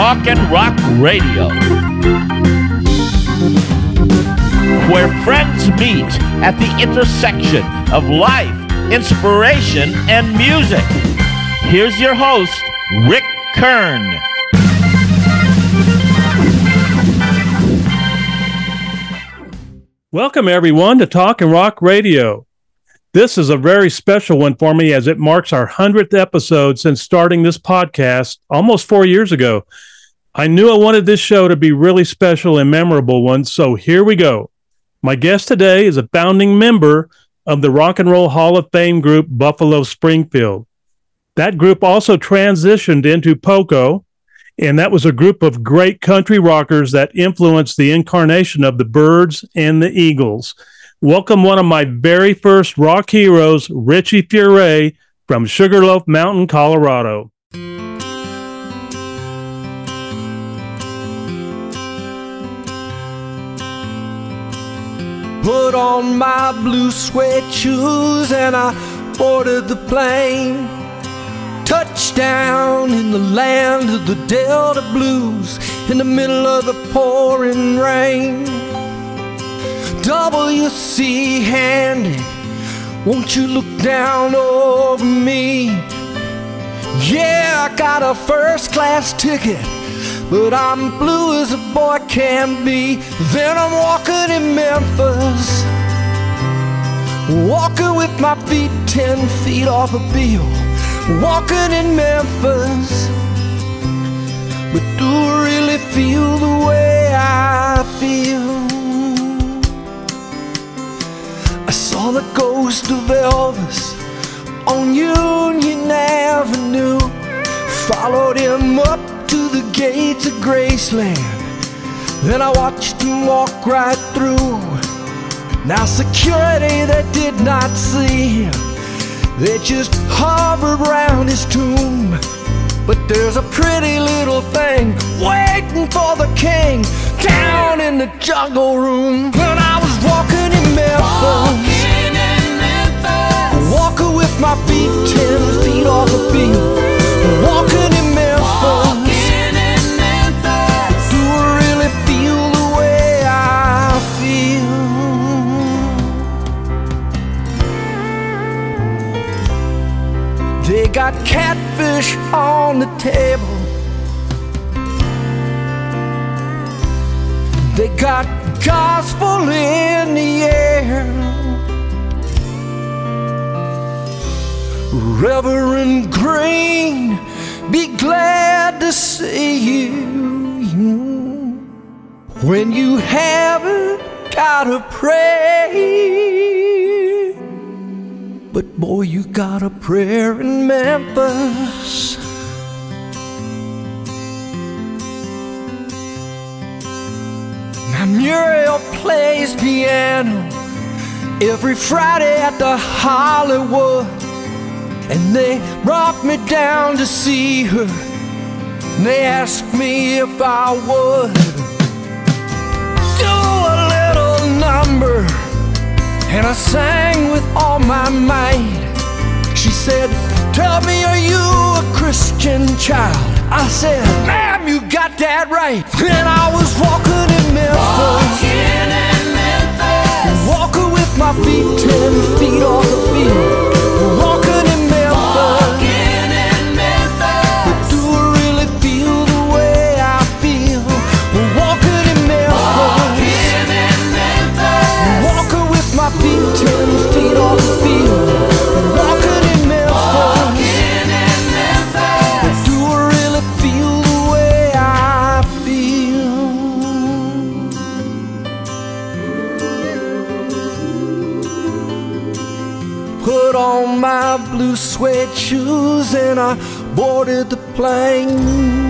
Talkin Rock Radio, where friends meet at the intersection of life, inspiration, and music. Here's your host, Rick Kern. Welcome, everyone, to Talkin Rock Radio. This is a very special one for me as it marks our 100th episode since starting this podcast almost 4 years ago. I knew I wanted this show to be really special and memorable one, so here we go. My guest today is a founding member of the Rock and Roll Hall of Fame group Buffalo Springfield. That group also transitioned into Poco, and that was a group of great country rockers that influenced the incarnation of the Byrds and the Eagles. Welcome one of my very first rock heroes, Richie Furay from Sugarloaf Mountain, Colorado. Put on my blue suede shoes and I boarded the plane. Touchdown in the land of the Delta Blues in the middle of the pouring rain. W.C. Handy, won't you look down over me? Yeah, I got a first class ticket, but I'm blue as a boy can be. Then I'm walking in Memphis, walking with my feet 10 feet off a bill. Walking in Memphis, but do I really feel the way I feel? I saw the ghost of Elvis on Union Avenue, followed him up to the gates of Graceland, then I watched him walk right through. Now security, they did not see him, they just hovered around his tomb. But there's a pretty little thing waiting for the king down in the jungle room. When I was walking in Memphis, walking with my feet 10 feet off the beat, walking in Memphis. Do I really feel the way I feel? They got catfish on the table, they got gospel in the air. Reverend Green, be glad to see you when you haven't gotta pray. But boy, you got a prayer in Memphis. Now Muriel plays piano every Friday at the Hollywood, and they brought me down to see her, and they asked me if I would do a little number, and I sang with all my might. She said, tell me, are you a Christian child? I said, ma'am, you got that right. Then I was walking in Memphis, walking with my feet 10 feet off the field, walking in Memphis. But do I really feel the way I feel? Walking in Memphis, walking with my feet 10 feet off the field, walking in Memphis. But do I really feel the way I feel? Put on my blue suede shoes and I boarded the plane.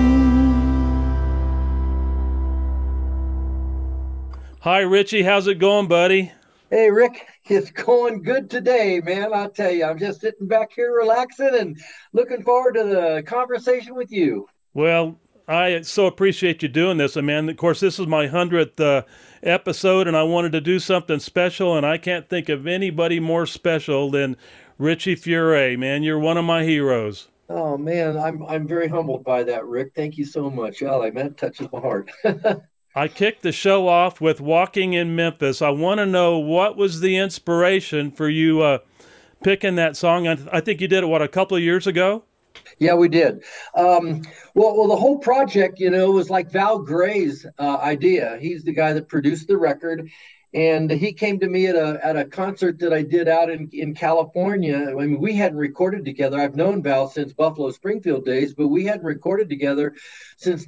Hi, Richie. How's it going, buddy? Hey, Rick, it's going good today, man. I'll tell you, I'm just sitting back here relaxing and looking forward to the conversation with you. Well, I so appreciate you doing this. And man, of course, this is my 100th episode, and I wanted to do something special, and I can't think of anybody more special than Richie Furay. Man, you're one of my heroes. Oh man, I'm very humbled by that, Rick. Thank you so much. Oh, man, that touches my heart. I kicked the show off with Walking in Memphis. I want to know what was the inspiration for you picking that song. I think you did it, what, a couple of years ago? Yeah, we did. Well, the whole project, was like Val Gray's idea. He's the guy that produced the record, and he came to me at a concert that I did out in California. I mean, we hadn't recorded together. I've known Val since Buffalo Springfield days, but we hadn't recorded together since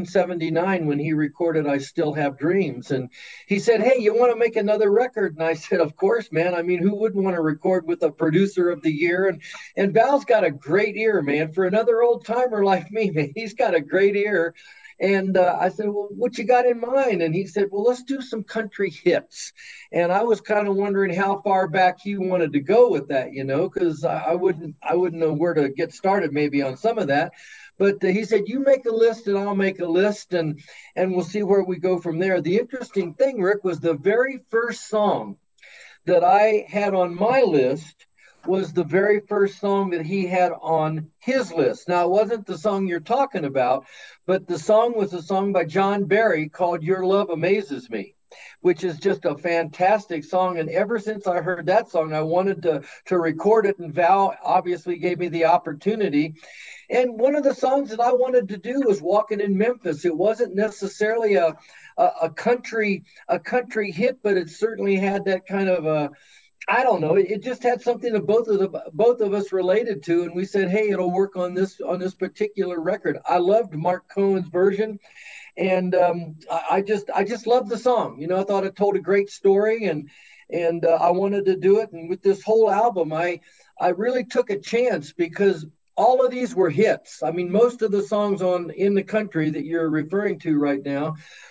1979 when he recorded "I Still Have Dreams." And he said, "Hey, you want to make another record?" And I said, "Of course, man. I mean, who wouldn't want to record with a producer of the year?" And Val's got a great ear, man, for another old timer like me, man. He's got a great ear. And I said, "Well, what you got in mind?" And he said, "Well, let's do some country hits." And I was kind of wondering how far back he wanted to go with that, because I wouldn't know where to get started maybe on some of that. But he said, "You make a list and I'll make a list, and we'll see where we go from there." The interesting thing, Rick, was the very first song that I had on my list was the very first song that he had on his list. Now, it wasn't the song you're talking about, but the song was a song by John Barry called "Your Love Amazes Me," which is just a fantastic song. And ever since I heard that song, I wanted to record it. And Val obviously gave me the opportunity. And one of the songs that I wanted to do was "Walking in Memphis." It wasn't necessarily a country hit, but it certainly had that kind of a, I don't know. It just had something that both of us related to, and we said, "Hey, it'll work on this particular record." I loved Mark Cohen's version, and I just loved the song. I thought it told a great story, and I wanted to do it. And with this whole album, I really took a chance because all of these were hits. I mean, most of the songs on In the Country that you're referring to right now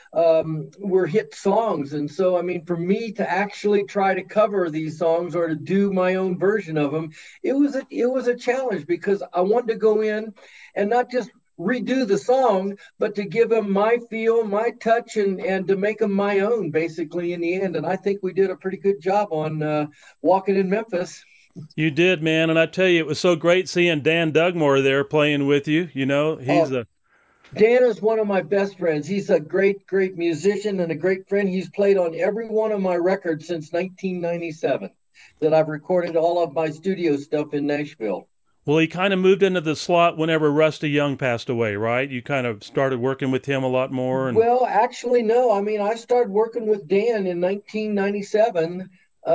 were hit songs. And so, I mean, for me to actually try to cover these songs or to do my own version of them, it was a challenge because I wanted to go in and not just redo the song, but to give them my feel, my touch, and to make them my own, basically, in the end. And I think we did a pretty good job on Walking in Memphis. You did, man. And I tell you, it was so great seeing Dan Dugmore there playing with you. Dan is one of my best friends. He's a great, great musician and a great friend. He's played on every one of my records since 1997 that I've recorded all of my studio stuff in Nashville. Well, he kind of moved into the slot whenever Rusty Young passed away, right? You kind of started working with him a lot more. Well, actually, no. I mean, I started working with Dan in 1997.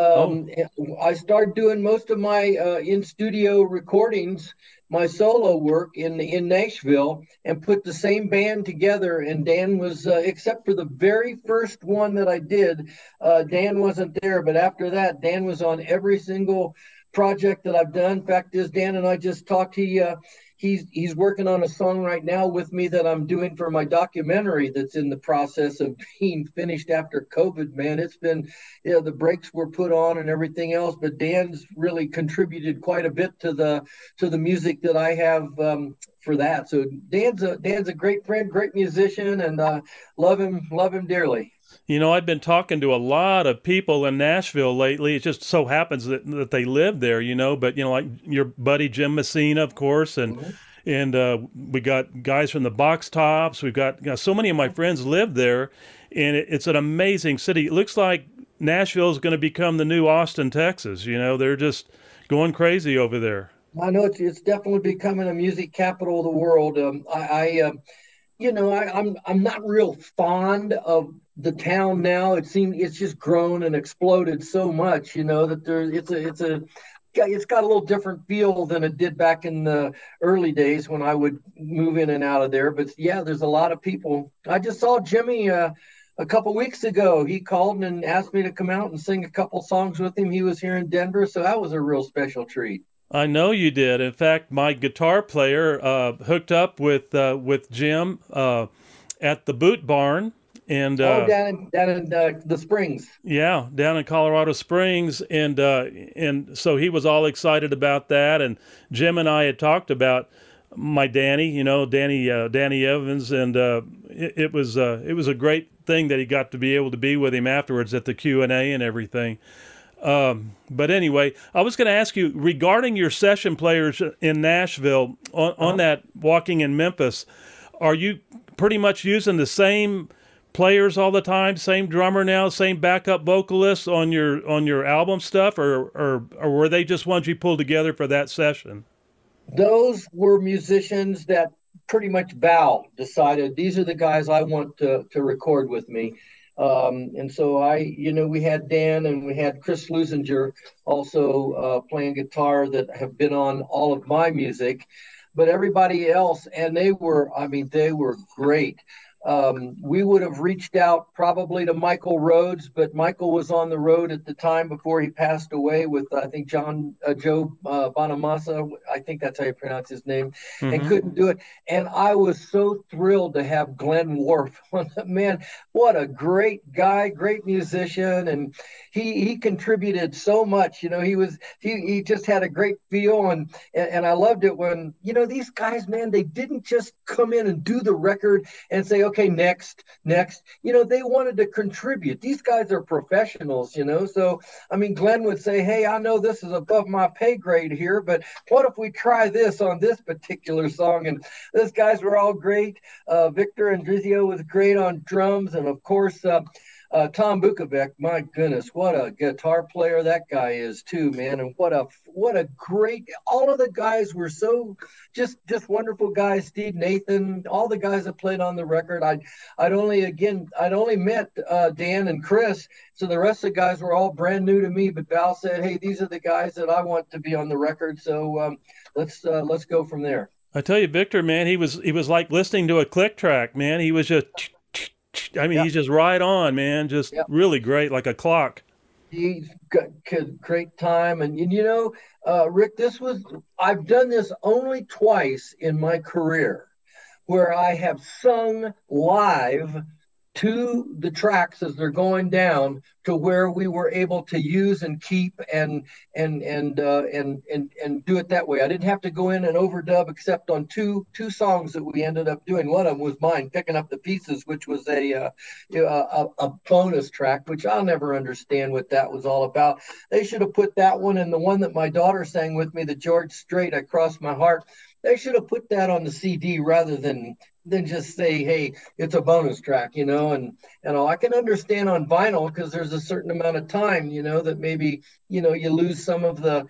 I started doing most of my in-studio recordings, my solo work in Nashville, and put the same band together. And Dan was, except for the very first one that I did, Dan wasn't there. But after that, Dan was on every single project that I've done. Fact is, Dan and I just talked. He's working on a song right now with me that I'm doing for my documentary that's in the process of being finished after COVID, man. It's been, the brakes were put on and everything else, but Dan's really contributed quite a bit to the music that I have for that. So Dan's a great friend, great musician, and love him dearly. I've been talking to a lot of people in Nashville lately. It just so happens that they live there, but, like your buddy Jim Messina, of course, and we got guys from the Box Tops. We've got so many of my friends live there, and it's an amazing city. It looks like Nashville is going to become the new Austin, Texas. They're just going crazy over there. I know it's definitely becoming a music capital of the world. I'm not real fond of the town now. It seems it's just grown and exploded so much, that it's got a little different feel than it did back in the early days when I would move in and out of there. But yeah, there's a lot of people. I just saw Jimmy a couple weeks ago. He called and asked me to come out and sing a couple songs with him. He was here in Denver, so that was a real special treat. I know you did. In fact, my guitar player hooked up with Jim at the Boot Barn. And down in the Springs. Yeah, down in Colorado Springs, and so he was all excited about that. And Jim and I had talked about my Danny, Danny Evans, and it was a great thing that he got to be able to be with him afterwards at the Q&A and everything. But anyway, I was going to ask you regarding your session players in Nashville on that Walking in Memphis. Are you pretty much using the same players all the time, same drummer now, same backup vocalist on your album stuff, or were they just ones you pulled together for that session? Those were musicians that pretty much Val decided these are the guys I want to record with me. And so we had Dan and we had Chris Lusinger also playing guitar that have been on all of my music, but everybody else, and they were great. We would have reached out probably to Michael Rhodes, but Michael was on the road at the time before he passed away with, I think, Joe Bonamassa. I think that's how you pronounce his name, and couldn't do it. And I was so thrilled to have Glenn Worf. Man, what a great guy, great musician. And he contributed so much. He just had a great feel. And I loved it when, these guys, man, they didn't just come in and do the record and say, okay, next. They wanted to contribute. These guys are professionals, So, Glenn would say, hey, I know this is above my pay grade here, but what if we try this on this particular song? And those guys were all great. Victor Andrizio was great on drums. And of course, Tom Bukovic, my goodness, what a guitar player that guy is too, man. And what a great, all of the guys were so just wonderful guys. Steve Nathan, all the guys that played on the record. I'd only met Dan and Chris. So the rest of the guys were all brand new to me, but Val said, hey, these are the guys that I want to be on the record. So let's go from there. I tell you, Victor, man, he was like listening to a click track, man. He was just, he's just right on, man. Just really great, like a clock. He's got great time. And Rick, I've done this only twice in my career where I have sung live to the tracks as they're going down to where we were able to use and keep and do it that way. I didn't have to go in and overdub except on two songs that we ended up doing. One of them was mine, Picking Up the Pieces, which was a bonus track, which I'll never understand what that was all about. They should have put that one and the one that my daughter sang with me, the George Strait, I Crossed My Heart. They should have put that on the CD rather than just say, hey, it's a bonus track, and I can understand on vinyl because there's a certain amount of time, that maybe, you lose some of the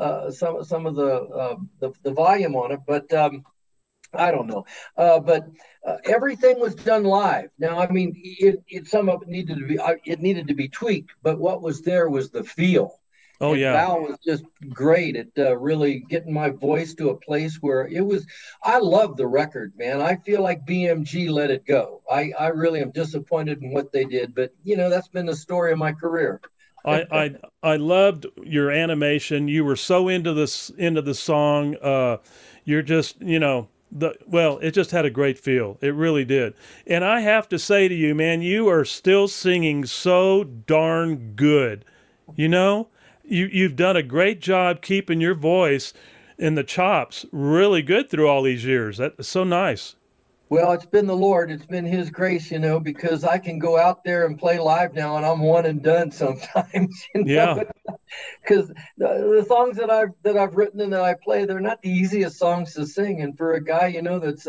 the volume on it, but I don't know. But everything was done live. Now, some of it needed to be tweaked, but what was there was the feel. Oh, and yeah. Val was just great at really getting my voice to a place where I love the record, man. I feel like BMG let it go. I really am disappointed in what they did, but that's been the story of my career. I loved your animation. You were so into the song. You're just, it just had a great feel. It really did. And I have to say to you, man, you are still singing so darn good. You've done a great job keeping your voice in the chops really good through all these years. That's so nice. Well, it's been the Lord. It's been His grace, because I can go out there and play live now, and I'm one and done sometimes. Yeah. Because the songs that I've written and that I play, they're not the easiest songs to sing. And for a guy, that's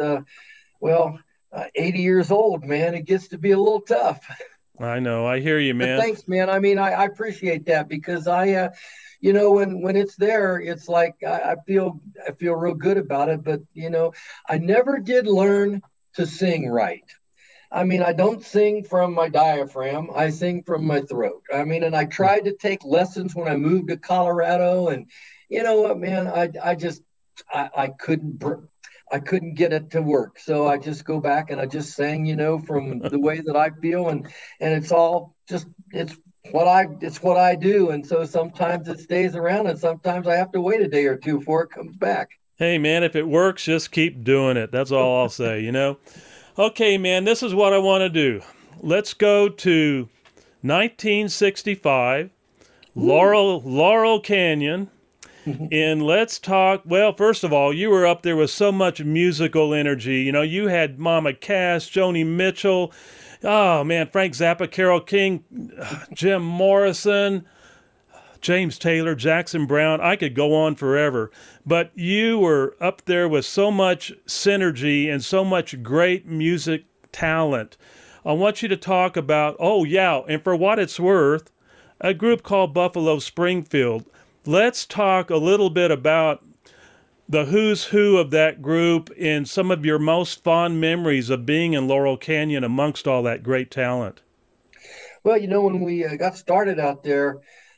80 years old, man, it gets to be a little tough. I know. I hear you, man. But thanks, man. I appreciate that because when it's there, it's like I feel real good about it. But I never did learn to sing right. I don't sing from my diaphragm. I sing from my throat. And I tried to take lessons when I moved to Colorado, and you know what, man, I couldn't get it to work. So I just go back and I just sang, from the way that I feel. And it's all just, it's what I do. And so sometimes it stays around and sometimes I have to wait a day or two before it comes back. Hey man, if it works, just keep doing it. That's all I'll say, Okay, man, this is what I want to do. Let's go to 1965, Laurel Canyon. And let's talk, well, first of all, you were up there with so much musical energy. You had Mama Cass, Joni Mitchell, oh man, Frank Zappa, Carole King, Jim Morrison, James Taylor, Jackson Brown. I could go on forever. But you were up there with so much synergy and so much great music talent. I want you to talk about, and for what it's worth, a group called Buffalo Springfield. Let's talk a little bit about the who's who of that group and some of your most fond memories of being in Laurel Canyon amongst all that great talent. Well, when we got started out there,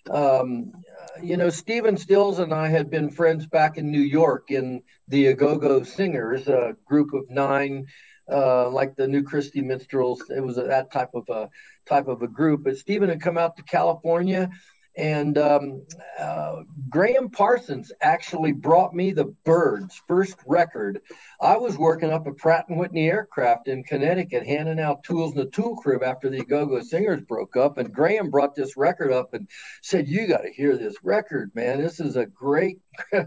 Stephen Stills and I had been friends back in New York in the Go-Go Singers, a group of 9, like the New Christie Minstrels. It was that type of a group. But Stephen had come out to California, and Graham Parsons actually brought me the Byrds' first record. I was working up at Pratt & Whitney Aircraft in Connecticut, handing out tools in the tool crib after the Go-Go Singers broke up. And Graham brought this record up and said, "You got to hear this record, man. This is a great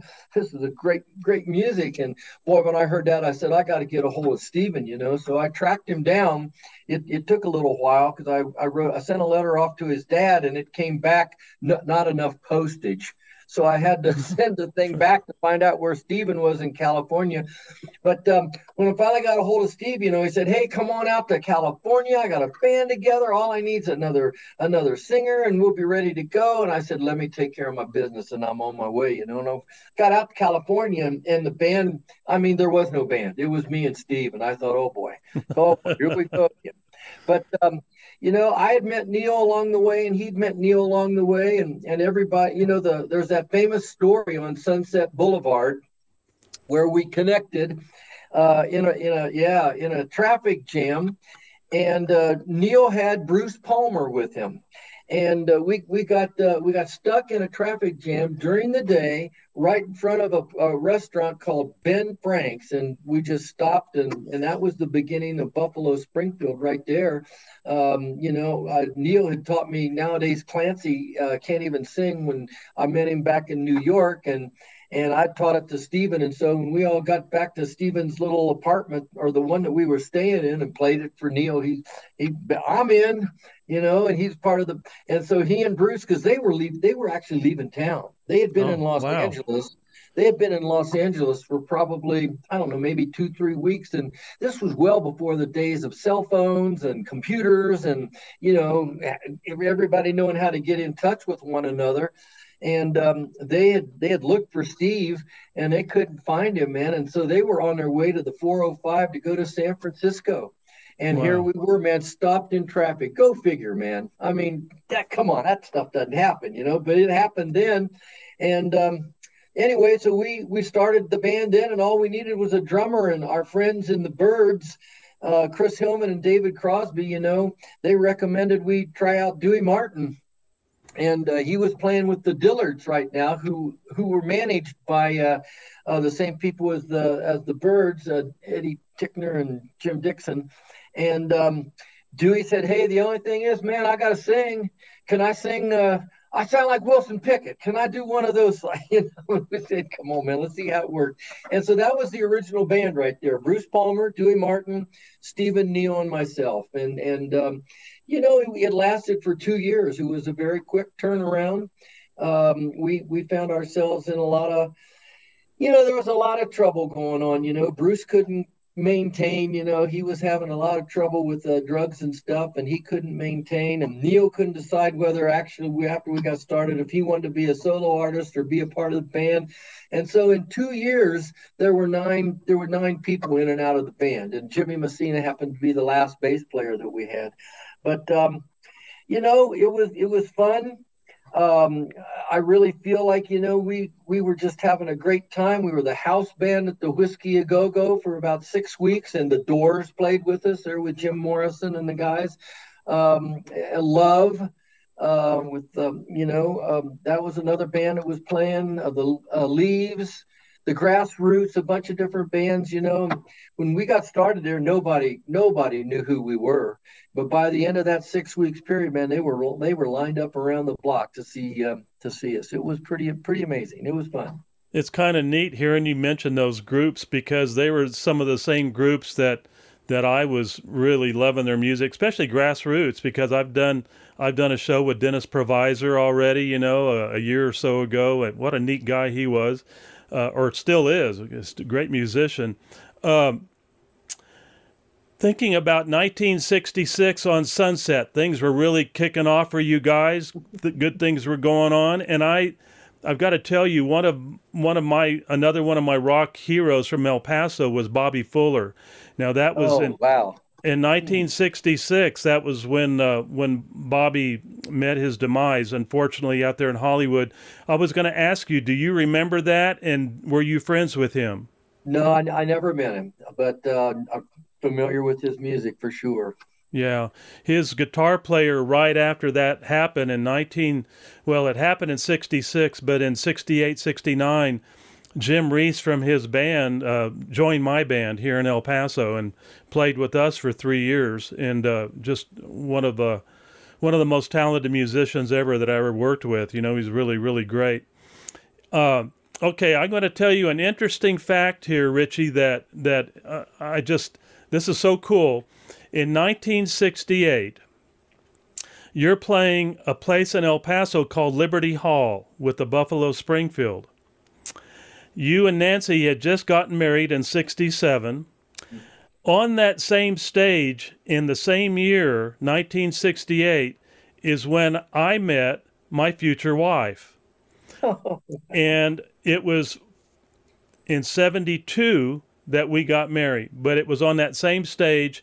music." And boy, when I heard that, I said, I got to get a hold of Stephen, So I tracked him down. It took a little while because I sent a letter off to his dad, and it came back not enough postage. So I had to send the thing back to find out where Stephen was in California. But when I finally got a hold of Steve, he said, "Hey, come on out to California. I got a band together. All I need is another singer, and we'll be ready to go." And I said, "Let me take care of my business, and I'm on my way." And I got out to California, and the band, there was no band. It was me and Steve. And I thought, oh, boy, here we go again. But I had met Neil along the way, and he'd met Neil along the way, and everybody, there's that famous story on Sunset Boulevard where we connected in a traffic jam, and Neil had Bruce Palmer with him, and we got stuck in a traffic jam during the day right in front of a restaurant called Ben Frank's, and we just stopped, and that was the beginning of Buffalo Springfield right there. Neil had taught me. Nowadays Clancy can't even sing. When I met him back in New York, and I taught it to Stephen. And so when we all got back to Stephen's little apartment, or the one that we were staying in, and played it for Neil, I'm in, and he's part of and so he and Bruce, because they were actually leaving town. They had been in Los Angeles. They had been in Los Angeles for probably, I don't know, maybe 2-3 weeks. And this was well before the days of cell phones and computers and, everybody knowing how to get in touch with one another. And they had looked for Steve, and they couldn't find him, man. And so they were on their way to the 405 to go to San Francisco. And Here we were, man, stopped in traffic. Go figure, man. Come on, that stuff doesn't happen, but it happened then. And anyway, so we started the band then, and all we needed was a drummer. And our friends in the Byrds, Chris Hillman and David Crosby, they recommended we try out Dewey Martin. And he was playing with the Dillards right now, who were managed by the same people as the Byrds, Eddie Tickner and Jim Dixon. And Dewey said, "Hey, the only thing is, man, I got to sing. Can I sing? I sound like Wilson Pickett. Can I do one of those?" We said, "Come on, man, let's see how it works." And so that was the original band right there: Bruce Palmer, Dewey Martin, Stephen, Neil, and myself. And it lasted for 2 years. It was a very quick turnaround. We found ourselves in a lot of, there was a lot of trouble going on. Bruce couldn't maintain, he was having a lot of trouble with drugs and stuff, and he couldn't maintain. And Neil couldn't decide whether actually after we got started, if he wanted to be a solo artist or be a part of the band. And so in 2 years, there were nine people in and out of the band, and Jimmy Messina happened to be the last bass player that we had. But it was fun. I really feel like, we were just having a great time. We were the house band at the Whiskey A Go-Go for about 6 weeks, and the Doors played with us there with Jim Morrison and the guys. Love, that was another band that was playing. The Leaves, the Grassroots, a bunch of different bands. When we got started there, nobody knew who we were. But by the end of that 6 weeks period, man, they were lined up around the block to see us. It was pretty amazing. It was fun. It's kind of neat hearing you mention those groups, because they were some of the same groups that that I was really loving their music, especially Grassroots, because I've done a show with Dennis Provisor already, you know, a year or so ago. And what a neat guy he was, or still is. Just a great musician. Thinking about 1966 on Sunset, things were really kicking off for you guys. The good things were going on, and I've got to tell you, another one of my rock heroes from El Paso was Bobby Fuller. Now that was in 1966. That was when Bobby met his demise, unfortunately, out there in Hollywood. I was going to ask you, do you remember that, and were you friends with him? No, I never met him, but I'm familiar with his music for sure. Yeah, his guitar player right after that happened it happened in 66, but in 68, 69, Jim Reese from his band joined my band here in El Paso and played with us for 3 years, and just one of the most talented musicians ever that I ever worked with. You know, he's really, really great. Okay, I'm going to tell you an interesting fact here, Richie, that this is so cool. In 1968, you're playing a place in El Paso called Liberty Hall with the Buffalo Springfield. You and Nancy had just gotten married in 67. On that same stage in the same year, 1968, is when I met my future wife. And it was in 72 that we got married, but it was on that same stage.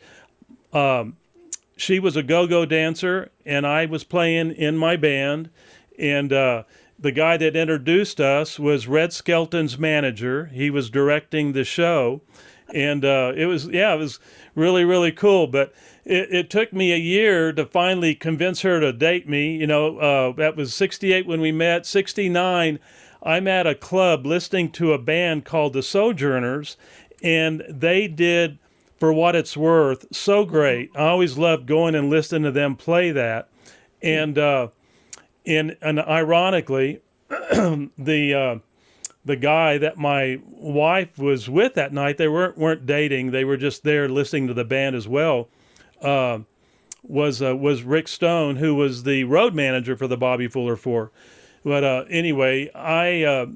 She was a go-go dancer, and I was playing in my band, and the guy that introduced us was Red Skelton's manager. He was directing the show, and it was really, really cool. But it took me a year to finally convince her to date me. You know, that was 68 when we met. 69, I'm at a club listening to a band called the Sojourners, and they did For What It's Worth so great. I always loved going and listening to them play that. And ironically, the guy that my wife was with that night, they weren't dating, they were just there listening to the band as well, was Rick Stone, who was the road manager for the Bobby Fuller Four. But anyway, I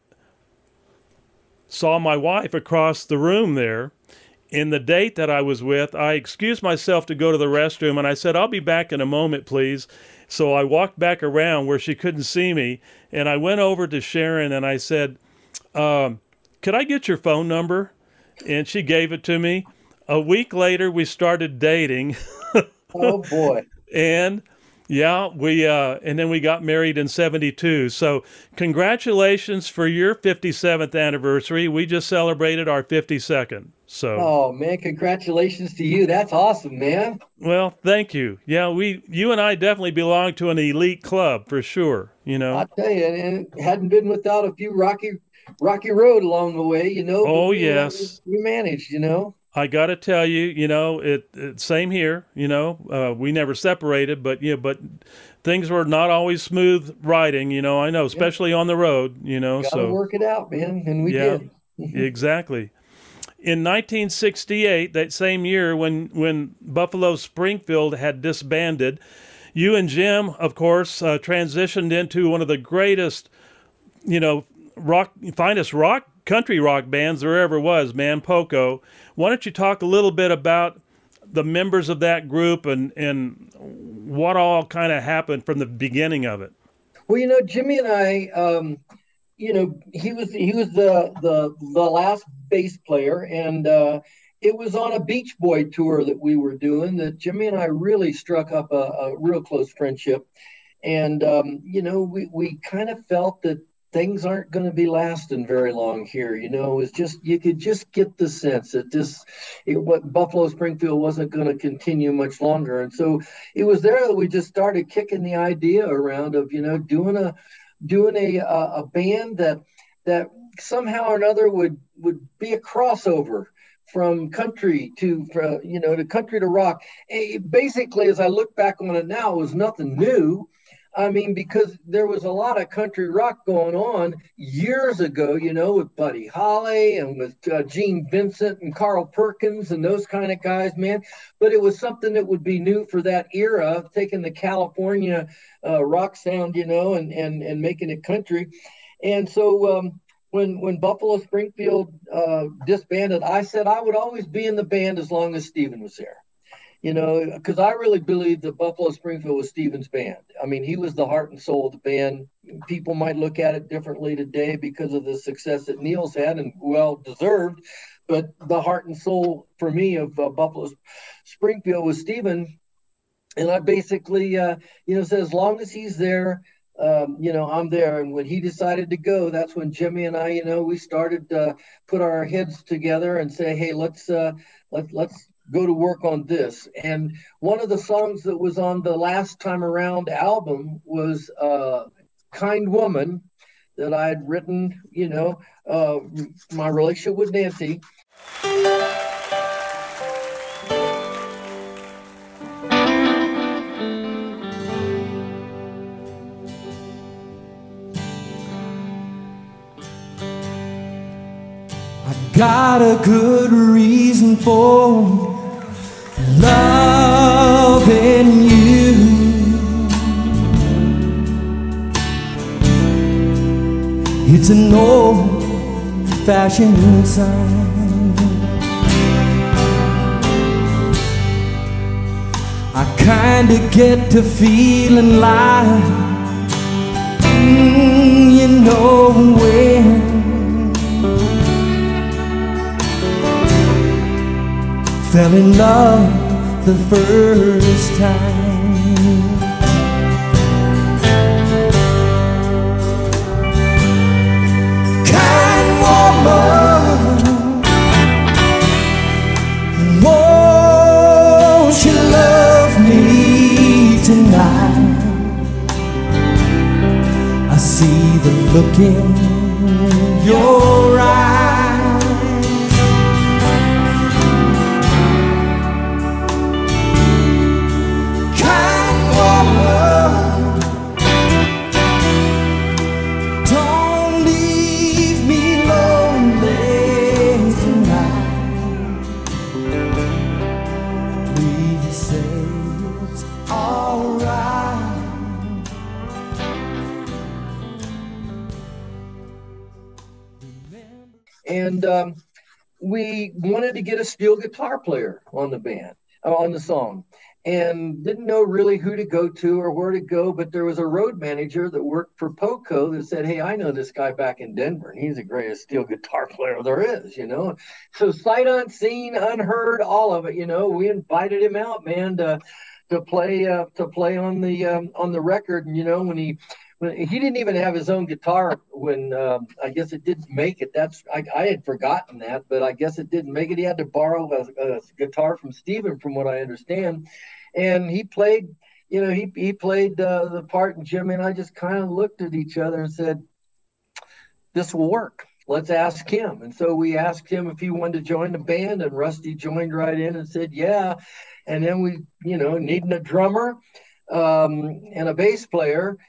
saw my wife across the room there. In the date that I was with, I excused myself to go to the restroom, and I said, "I'll be back in a moment, please." So I walked back around where she couldn't see me, and I went over to Sharon, and I said, "Could I get your phone number?" And she gave it to me. A week later, we started dating. Oh, boy. And yeah, and then we got married in 72. So congratulations for your 57th anniversary. We just celebrated our 52nd. So. Oh man, congratulations to you. That's awesome, man. Well, thank you. Yeah, you and I definitely belong to an elite club for sure, you know. I'll tell you, and it hadn't been without a few rocky road along the way, you know. Oh, yes. We managed, you know. I got to tell you, you know, it same here, you know. We never separated, but things were not always smooth riding, you know. I know, especially on the road, you know. Gotta work it out, man, and we did. Exactly. In 1968, that same year, when Buffalo Springfield had disbanded, you and Jim, of course, transitioned into one of the greatest, you know, finest country rock bands there ever was, man, Poco. Why don't you talk a little bit about the members of that group and what all kind of happened from the beginning of it? Well, you know, Jimmy and I, you know, he was the last bass player, and it was on a Beach Boy tour that we were doing that Jimmy and I really struck up a real close friendship. And you know, we kind of felt that things aren't going to be lasting very long here. You know, it's just, you could just get the sense that what Buffalo Springfield wasn't going to continue much longer. And so it was there that we just started kicking the idea around of, you know, doing a band that somehow or another would be a crossover from country to country to rock. Basically, as I look back on it now, it was nothing new. I mean, because there was a lot of country rock going on years ago, you know, with Buddy Holly and with Gene Vincent and Carl Perkins and those kind of guys, man. But it was something that would be new for that era, taking the California rock sound, you know, and making it country. And so when Buffalo Springfield disbanded, I said I would always be in the band as long as Steven was there. You know, because I really believe that Buffalo Springfield was Steven's band. I mean, he was the heart and soul of the band. People might look at it differently today because of the success that Neil's had, and well deserved. But the heart and soul for me of Buffalo Springfield was Steven. And I basically, you know, said as long as he's there, you know, I'm there. And when he decided to go, that's when Jimmy and I, you know, we started put our heads together and say, hey, let's go to work on this. And one of the songs that was on the Last Time Around album was Kind Woman, that I had written, you know, my relationship with Nancy. Got a good reason for loving you. It's an old-fashioned sign. I kinda get to feeling like, you know when fell in love the first time. Kind woman, won't you love me tonight? I see the look in your eyes. And we wanted to get a steel guitar player on the band, on the song, and didn't know really who to go to or where to go. But there was a road manager that worked for Poco that said, hey, I know this guy back in Denver, and he's the greatest steel guitar player there is, you know. So sight unseen, unheard, all of it, you know, we invited him out, man, to play on the record. And, you know, when he didn't even have his own guitar when I guess it didn't make it. I had forgotten that, but I guess it didn't make it. He had to borrow a guitar from Steven, from what I understand. And he played, you know, he played the part, and Jimmy and I just kind of looked at each other and said, this will work. Let's ask him. And so we asked him if he wanted to join the band, and Rusty joined right in and said, yeah. And then we, you know, needing a drummer and a bass player.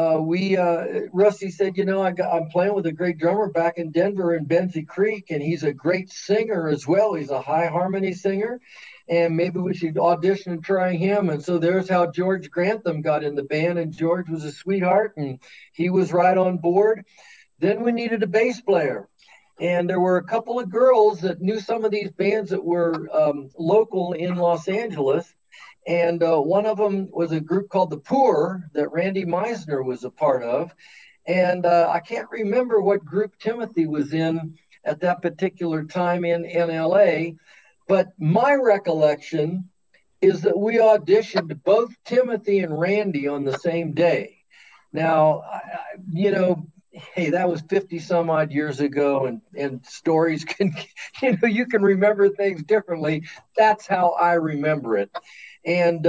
Rusty said, you know, I'm playing with a great drummer back in Denver in Benzie Creek, and he's a great singer as well. He's a high harmony singer, and maybe we should audition and try him. And so there's how George Grantham got in the band, and George was a sweetheart, and he was right on board. Then we needed a bass player, and there were a couple of girls that knew some of these bands that were local in Los Angeles. And one of them was a group called The Poor that Randy Meisner was a part of. And I can't remember what group Timothy was in at that particular time in LA. But my recollection is that we auditioned both Timothy and Randy on the same day. Now, you know, hey, that was 50 some odd years ago, and stories can, you know, you can remember things differently. That's how I remember it. And,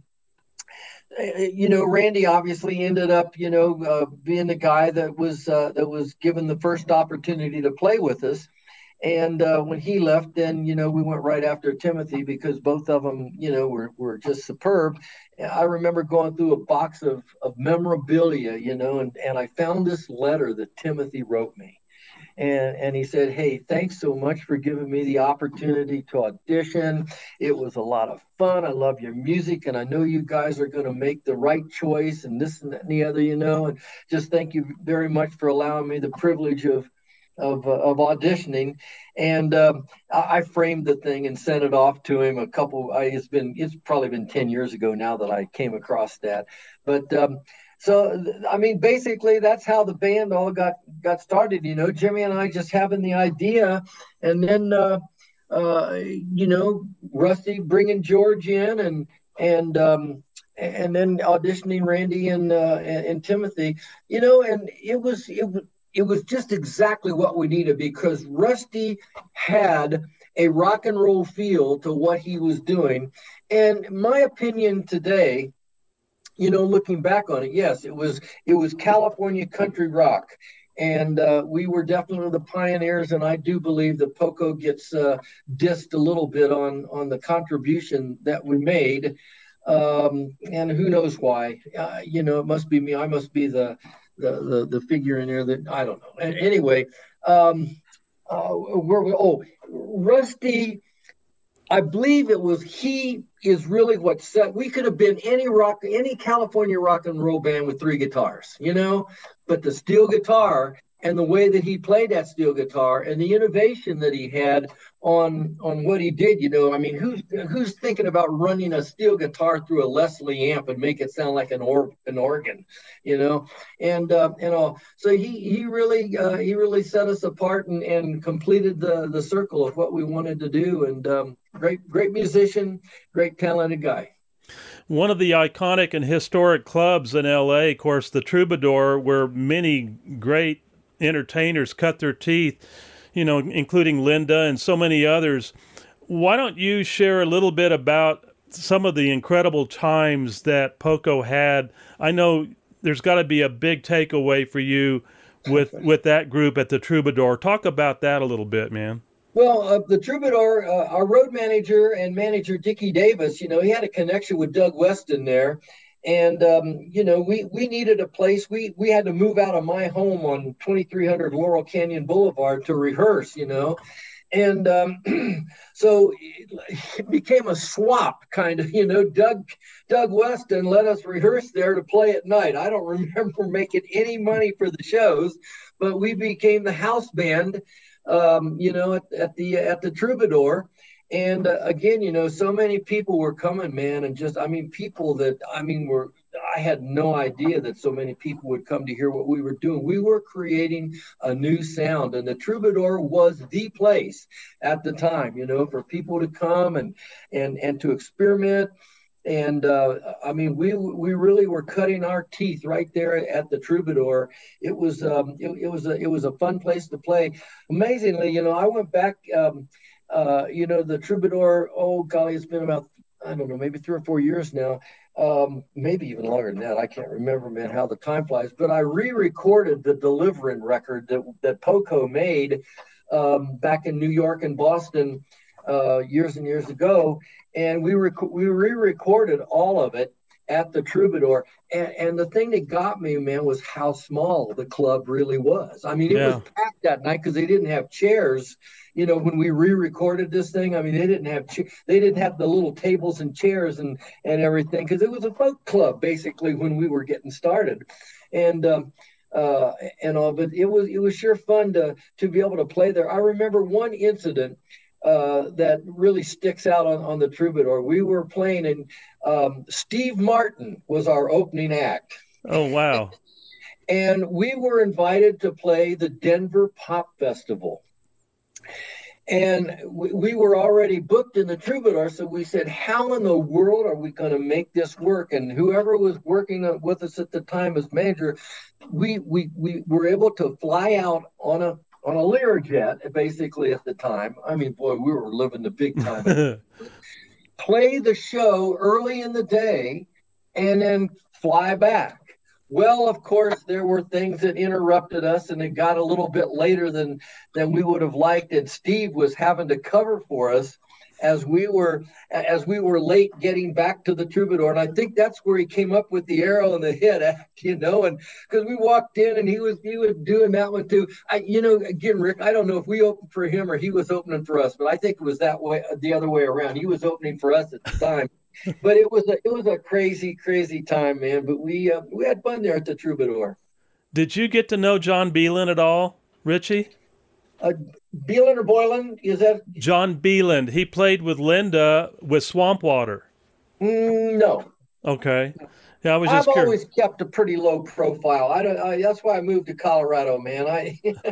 you know, Randy obviously ended up, you know, being the guy that was given the first opportunity to play with us. And when he left, then, we went right after Timothy because both of them, were just superb. I remember going through a box of memorabilia, and I found this letter that Timothy wrote me. And he said, "Hey, thanks so much for giving me the opportunity to audition. It was a lot of fun. I love your music, and I know you guys are going to make the right choice, and this and that and the other, and just thank you very much for allowing me the privilege of auditioning." And I framed the thing and sent it off to him. It's probably been 10 years ago now that I came across that, but. So, I mean, basically, that's how the band all got started. Jimmy and I just having the idea, and then Rusty bringing George in, and then auditioning Randy and Timothy. And it was just exactly what we needed because Rusty had a rock and roll feel to what he was doing, and my opinion today. Looking back on it, yes, it was California country rock, and we were definitely the pioneers. And I do believe that Poco gets dissed a little bit on the contribution that we made, and who knows why? It must be me. I must be the figure in there that I don't know. Anyway, Rusty. I believe it was he is really what set. We could have been any California rock and roll band with 3 guitars, but the steel guitar and the way that he played that steel guitar and the innovation that he had on what he did, I mean, who's thinking about running a steel guitar through a Leslie amp and make it sound like an organ, and all. So he really set us apart and completed the circle of what we wanted to do. And great musician, great talented guy. One of the iconic and historic clubs in LA, of course, the Troubadour, where many great entertainers cut their teeth, including Linda and so many others. Why don't you share a little bit about some of the incredible times that Poco had? I know there's got to be a big takeaway for you with that group at the Troubadour. Talk about that a little bit, man. Well, the Troubadour, our road manager and manager, Dickie Davis, he had a connection with Doug Weston there. And, we needed a place. We had to move out of my home on 2300 Laurel Canyon Boulevard to rehearse, And so it became a swap kind of, Doug Weston let us rehearse there to play at night. I don't remember making any money for the shows, but we became the house band, at the Troubadour. And again, so many people were coming, man, and people that, I had no idea that so many people would come to hear what we were doing. We were creating a new sound, and the Troubadour was the place at the time, for people to come and to experiment. And we really were cutting our teeth right there at the Troubadour. It was a fun place to play. Amazingly, I went back. The Troubadour, oh golly, it's been about, I don't know, maybe 3 or 4 years now, maybe even longer than that. I can't remember, man, how the time flies. But I re-recorded the Deliverin' record that Poco made back in New York and Boston years and years ago. And we re-recorded all of it at the Troubadour. And the thing that got me, man, was how small the club really was. It was packed that night because they didn't have chairs. When we re-recorded this thing, they didn't have the little tables and chairs and everything because it was a folk club basically when we were getting started, and all. But it was sure fun to be able to play there. I remember one incident that really sticks out on the Troubadour. We were playing, and Steve Martin was our opening act. Oh wow! And we were invited to play the Denver Pop Festival. And we were already booked in the Troubadour, so we said, how in the world are we going to make this work? And whoever was working with us at the time as manager, we were able to fly out on a Learjet, basically, at the time. Boy, we were living the big time. Play the show early in the day and then fly back. Well, of course, there were things that interrupted us, and it got a little bit later than we would have liked. And Steve was having to cover for us as we were late getting back to the Troubadour. And I think that's where he came up with the arrow in the head act, and because we walked in and he was doing that one too. Again, Rick, I don't know if we opened for him or he was opening for us, but I think it was that way, the other way around. He was opening for us at the time. But it was a crazy time, man. But we had fun there at the Troubadour. Did you get to know John Beeland at all, Richie? Beeland or Boylan? Is that John Beeland? He played with Linda with Swampwater. No. Okay. Yeah, I was just curious. I've always kept a pretty low profile. That's why I moved to Colorado, man.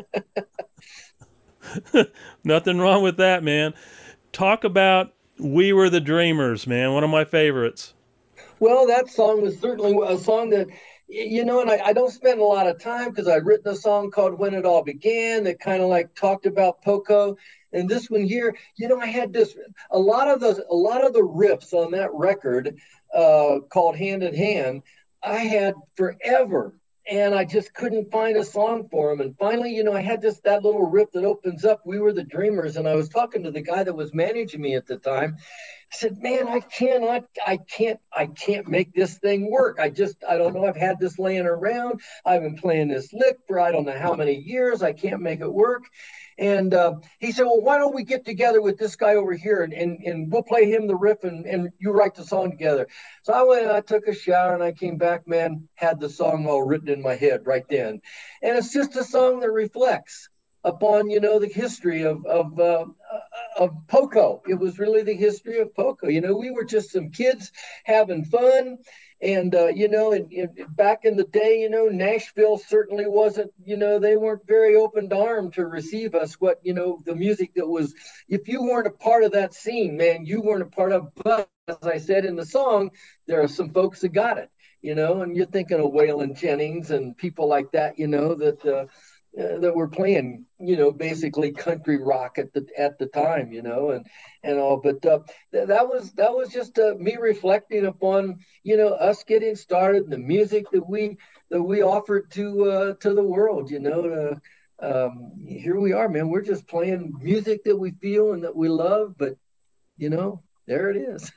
Nothing wrong with that, man. Talk about We Were the Dreamers, man. One of my favorites. Well, that song was certainly a song that, and I don't spend a lot of time because I'd written a song called When It All Began that kind of like talked about Poco. And this one here, I had a lot of the riffs on that record called Hand in Hand, I had forever. And I just couldn't find a song for them. And finally, I had that little riff that opens up, We Were the Dreamers. And I was talking to the guy that was managing me at the time. I said, man, I can't make this thing work. I don't know. I've had this laying around. I've been playing this lick for I don't know how many years. I can't make it work. And he said, well, why don't we get together with this guy over here and we'll play him the riff and you write the song together. So I went and I took a shower and I came back, man, had the song all written in my head right then. And it's just a song that reflects upon, the history of Poco. It was really the history of Poco. We were just some kids having fun. And, back in the day, Nashville certainly wasn't, they weren't very open armed to receive us. What, the music that was, if you weren't a part of that scene, man, you weren't a part of, but as I said in the song, there are some folks that got it, and you're thinking of Waylon Jennings and people like that, that were playing, basically country rock at the time, and all. But that was just me reflecting upon, us getting started, and the music that we offered to the world, here we are, man. We're just playing music that we feel and that we love, but there it is.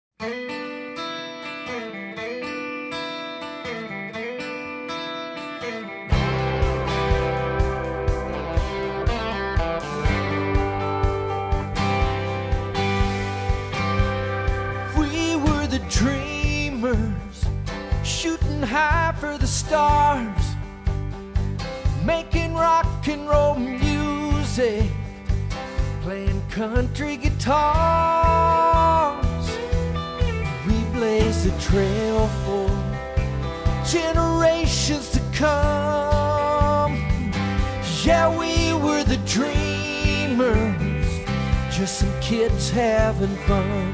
Dreamers shooting high for the stars, making rock and roll music, playing country guitars. We blaze the trail for generations to come. Yeah, we were the dreamers, just some kids having fun.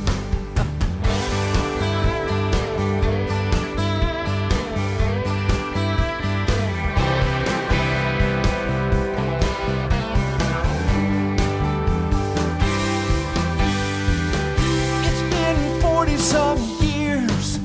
Some years,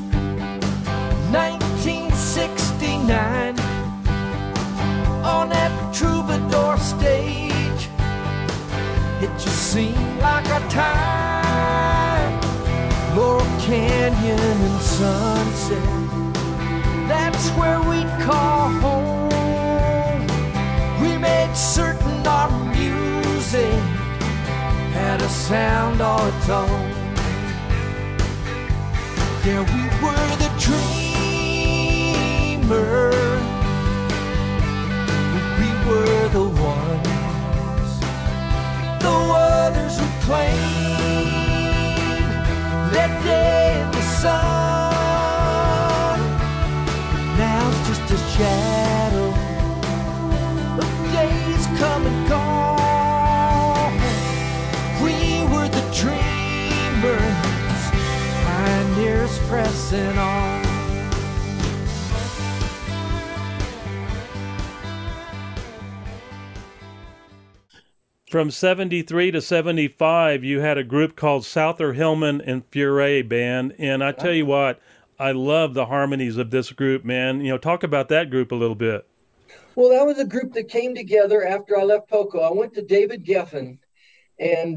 1969, on that Troubadour stage, it just seemed like a time. Laurel Canyon and Sunset, that's where we'd call home. We made certain our music had a sound all its own. Yeah, we were the dreamers. We were the ones the others would claim. That day in the sun, now it's just a shadow of days come and gone. We were the dreamers, pioneers pressing on. From 73 to 75, you had a group called Souther-Hillman-Furay Band. And I tell you what, I love the harmonies of this group, man. You know, talk about that group a little bit. Well, that was a group that came together after I left Poco. I went to David Geffen, and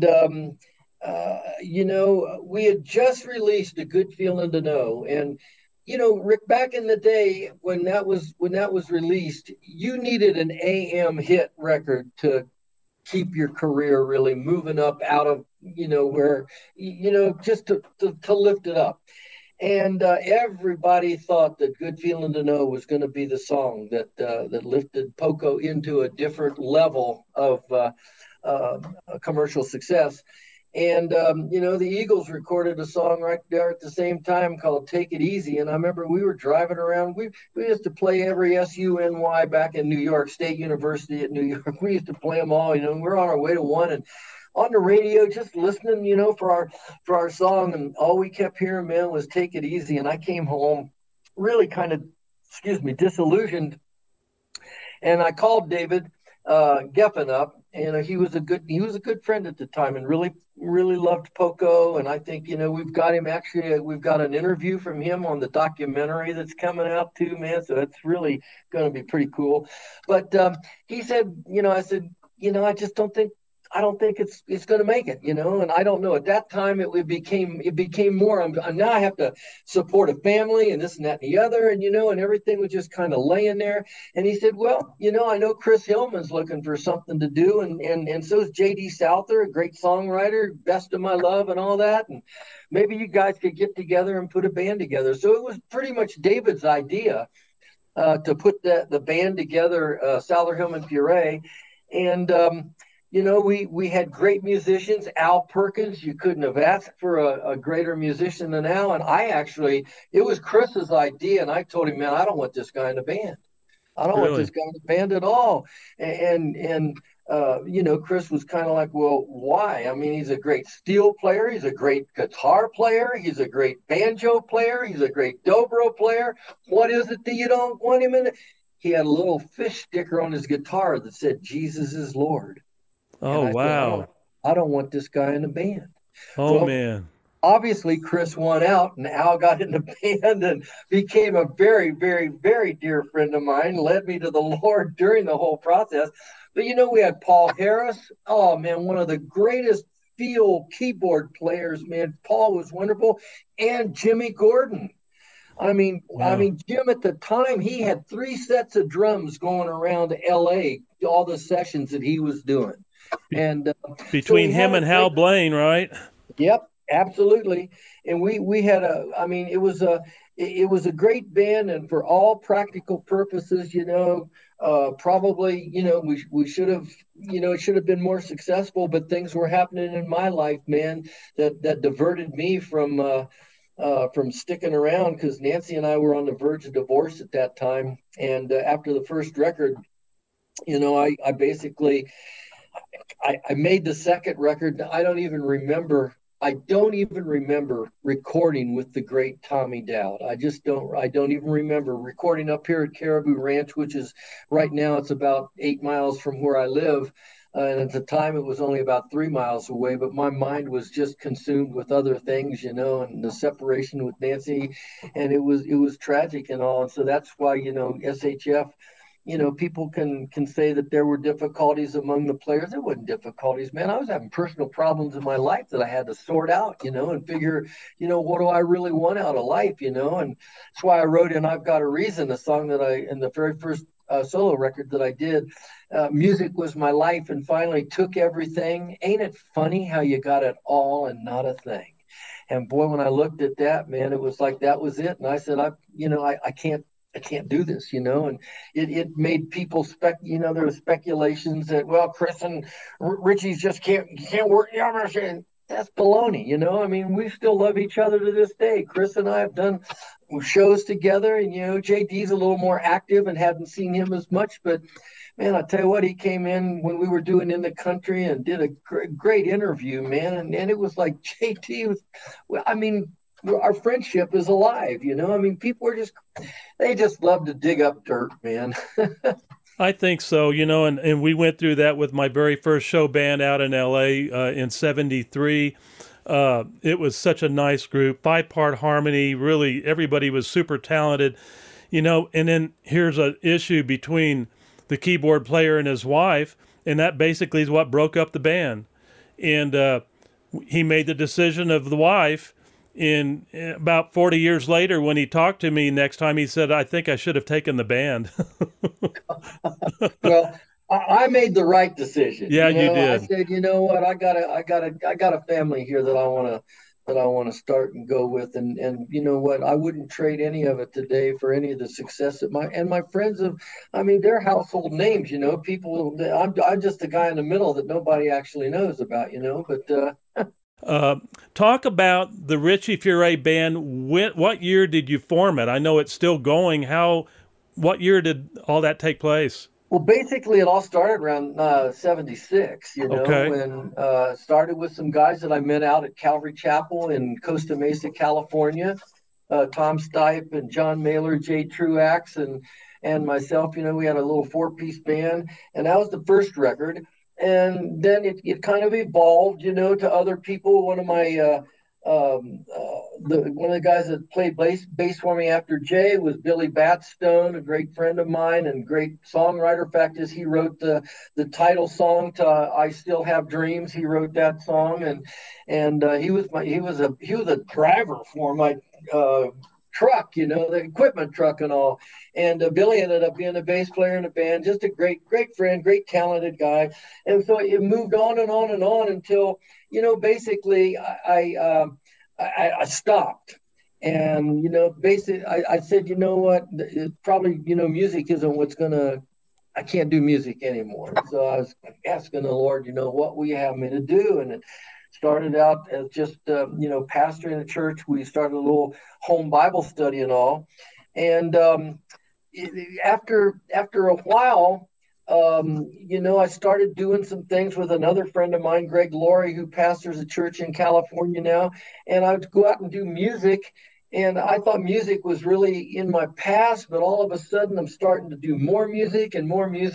we had just released A Good Feeling to Know. And Rick, back in the day when that was released, you needed an AM hit record to keep your career really moving up out of where just to lift it up. And everybody thought that Good Feeling to Know was going to be the song that lifted Poco into a different level of commercial success. And, the Eagles recorded a song right there at the same time called Take It Easy. And I remember we were driving around. We used to play every SUNY back in New York, State University at New York. We used to play them all, we're on our way to one. And on the radio, just listening, for our song. And all we kept hearing, man, was Take It Easy. And I came home really kind of, disillusioned. And I called David Geffen up, and he was a good friend at the time, and really loved Poco. And I think we've got an interview from him on the documentary that's coming out too, man. So it's really going to be pretty cool. But he said, I said, I don't think it's going to make it, and I don't know. At that time, it became more. Now I have to support a family and this and that and the other, and and everything was just kind of laying there. And he said, well, I know Chris Hillman's looking for something to do, and so is J.D. Souther, a great songwriter, Best of My Love and all that, and maybe you guys could get together and put a band together. So it was pretty much David's idea to put the band together, Souther-Hillman-Furay, and we had great musicians. Al Perkins, you couldn't have asked for a greater musician than Al. And it was Chris's idea. And I told him, man, I don't want this guy in the band. I don't want this guy in the band at all. And Chris was kind of like, well, why? I mean, he's a great steel player. He's a great guitar player. He's a great banjo player. He's a great dobro player. What is it that you don't want him in? He had a little fish sticker on his guitar that said, Jesus is Lord. Oh, wow. Said, I don't want this guy in the band. Oh, well, man. Obviously, Chris won out, and Al got in the band and became a very, very, very dear friend of mine, led me to the Lord during the whole process. But, we had Paul Harris. Oh, man, one of the greatest field keyboard players, man. Paul was wonderful. And Jimmy Gordon. I mean, Jim at the time, he had 3 sets of drums going around L.A., all the sessions that he was doing. And between him and Hal Blaine, right? Yep, absolutely. And we had it was a great band, and for all practical purposes, probably, we should have, it should have been more successful, but things were happening in my life, man, that diverted me from sticking around, because Nancy and I were on the verge of divorce at that time. And after the first record, I basically, I made the second record. I don't even remember recording with the great Tommy Dowd. I don't even remember recording up here at Caribou Ranch, which is right now, it's about 8 miles from where I live. And at the time, it was only about 3 miles away, but my mind was just consumed with other things, and the separation with Nancy, and it was tragic and all. And so that's why, SHF, people can say that there were difficulties among the players. There wasn't difficulties, man. I was having personal problems in my life that I had to sort out, and figure, what do I really want out of life, and that's why I wrote in I've Got a Reason, a song that in the very first solo record that I did. Music was my life and finally took everything. Ain't it funny how you got it all and not a thing? And boy, when I looked at that, man, it was like that was it. And I said, I can't do this, and it made people there was speculations that, well, Chris and Richie's just can't work. That's baloney, I mean, we still love each other to this day. Chris and I have done shows together, and JD's a little more active and hadn't seen him as much, but man, I tell you what, he came in when we were doing In the Country and did a great interview, man, and it was like JD was, I mean, our friendship is alive, I mean, people are they just love to dig up dirt, man. I think so, and we went through that with my very first show band out in LA in 73. It was such a nice group, 5-part harmony. Really, everybody was super talented, And then here's an issue between the keyboard player and his wife, and that basically is what broke up the band. And he made the decision of the wife. In about 40 years later, when he talked to me next time, he said, "I think I should have taken the band." Well, I made the right decision. Yeah, you did. I said, you know what, I got a family here that I want to start and go with, and you know what, I wouldn't trade any of it today for any of the success that my friends have. I mean, they're household names. People. I'm just the guy in the middle that nobody actually knows about. But. Talk about the Richie Furay band. What year did you form it? I know it's still going. What year did all that take place? Well, basically, it all started around 76, Okay. when started with some guys that I met out at Calvary Chapel in Costa Mesa, California. Tom Stipe and John Mailer, Jay Truax, and myself. We had a little 4-piece band, and that was the first record. And then it kind of evolved, to other people. One of my one of the guys that played bass for me after Jay was Billy Batstone, a great friend of mine and great songwriter. Fact is, he wrote the title song to "I Still Have Dreams." He wrote that song, and he was a driver for my truck, the equipment truck and all. And Billy ended up being a bass player in the band, just a great friend, great talented guy. And so it moved on and on and on until, basically I stopped. And, basically I said, you know what, probably, music isn't I can't do music anymore. So I was asking the Lord, what will you have me to do? And it started out as just, pastoring a church. We started a little home Bible study and all. And after a while, I started doing some things with another friend of mine, Greg Laurie, who pastors a church in California now. And I would go out and do music. And I thought music was really in my past, but all of a sudden I'm starting to do more music and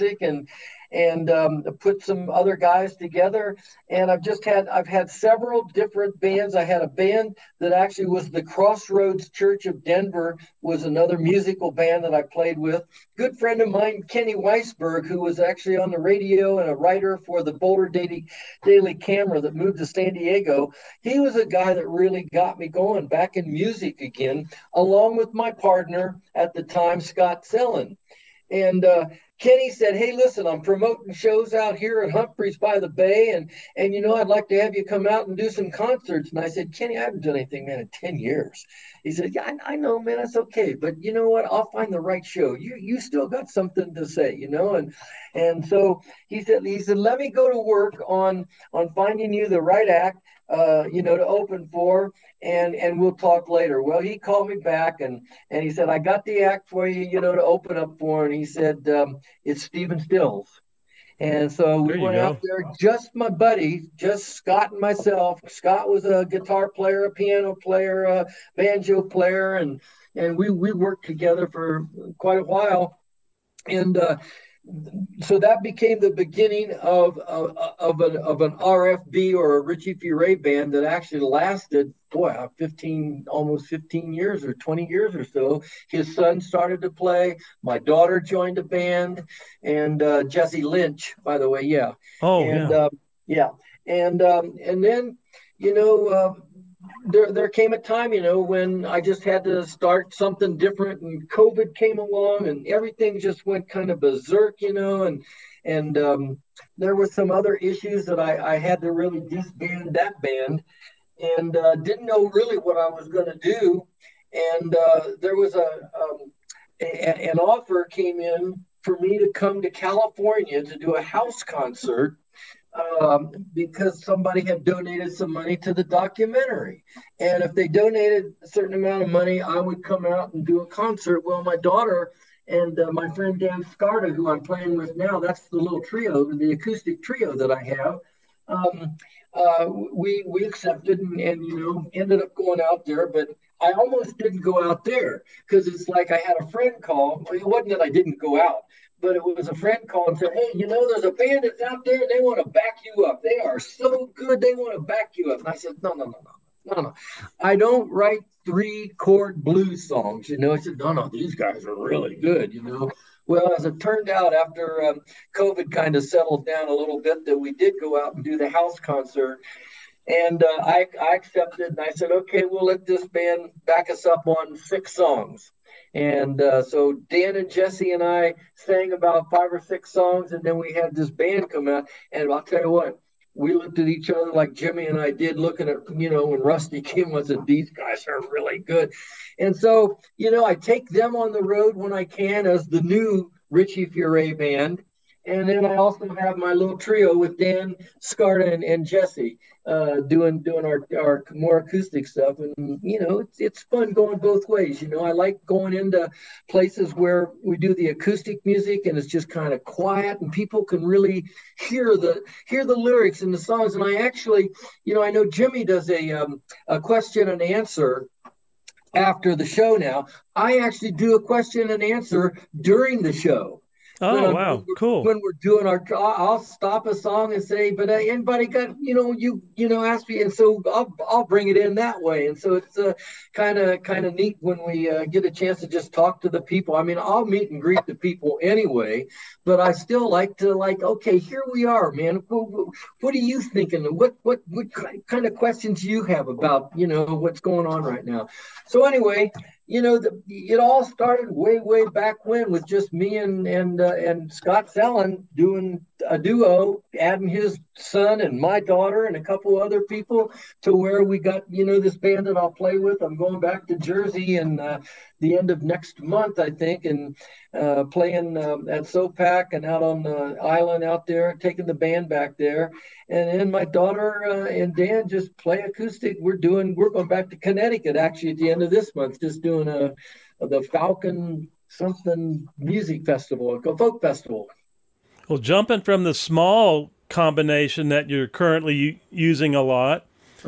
put some other guys together. And I've had several different bands. I had a band that actually was the Crossroads Church of Denver, was another musical band that I played with. Good friend of mine, Kenny Weisberg, who was actually on the radio and a writer for the Boulder Daily Camera that moved to San Diego. He was a guy that really got me going back in music again, along with my partner at the time, Scott Sellen. And Kenny said, "Hey, listen, I'm promoting shows out here at Humphreys by the Bay, and I'd like to have you come out and do some concerts." And I said, "Kenny, I haven't done anything, man, in 10 years. He said, "Yeah, I know, man, that's okay. But you know what? I'll find the right show. You still got something to say, And so he said, "Let me go to work on finding you the right act, to open for, and we'll talk later." Well, he called me back and he said, "I got the act for you, to open up for." And he said, "It's Stephen Stills." And so we went out there, just my buddy, just Scott and myself. Scott was a guitar player, a piano player, a banjo player, and we worked together for quite a while. And so that became the beginning of an RFB, or a Richie Furay band, that actually lasted, almost 15 years or 20 years or so. His son started to play. My daughter joined the band, and Jesse Lynch, by the way, yeah. Oh, and, yeah. And then, there came a time, when I just had to start something different, and COVID came along and everything just went kind of berserk, and there were some other issues that I had to really disband that band, and didn't know really what I was going to do. And there was an offer came in for me to come to California to do a house concert, because somebody had donated some money to the documentary. And if they donated a certain amount of money, I would come out and do a concert. Well, my daughter and my friend Dan Scarta, who I'm playing with now, that's the little trio, the acoustic trio that I have. We accepted and ended up going out there, but I almost didn't go out there, because it's like I had a friend call. It wasn't that I didn't go out, but it was a friend called and said, hey, there's a band that's out there and they want to back you up. They are so good. They want to back you up. And I said, no. I don't write 3-chord blues songs. I said, no, these guys are really good, Well, as it turned out, after COVID kind of settled down a little bit, that we did go out and do the house concert. And I accepted, and I said, okay, we'll let this band back us up on 6 songs. And so Dan and Jesse and I sang about 5 or 6 songs, and then we had this band come out. And I'll tell you what, we looked at each other like Jimmy and I did, looking at, when Rusty came and said, these guys are really good. And so, I take them on the road when I can as the new Richie Furay band. And then I also have my little trio with Dan, Scarta, and Jesse doing our more acoustic stuff. And, it's fun going both ways. I like going into places where we do the acoustic music and it's just kind of quiet and people can really hear the lyrics in the songs. And I actually, I know Jimmy does a question and answer after the show now. I actually do a question and answer during the show. Oh, wow. Cool. When we're doing I'll stop a song and say, but anybody got, ask me. And so I'll bring it in that way. And so it's kind of neat when we get a chance to just talk to the people. I mean, I'll meet and greet the people anyway, but I still like to okay, here we are, man. What are you thinking? What kind of questions do you have about, what's going on right now? So anyway, it all started way back when with just me and Scott Sellen doing a duo, adding his son and my daughter and a couple other people to where we got, this band that I'll play with. I'm going back to Jersey and the end of next month, I think, and playing at SoPac and out on the island out there, taking the band back there. And then my daughter and Dan just play acoustic. We're going back to Connecticut actually at the end of this month, just doing the Falcon something music festival, a folk festival. Well, jumping from the small combination that you're currently using a lot,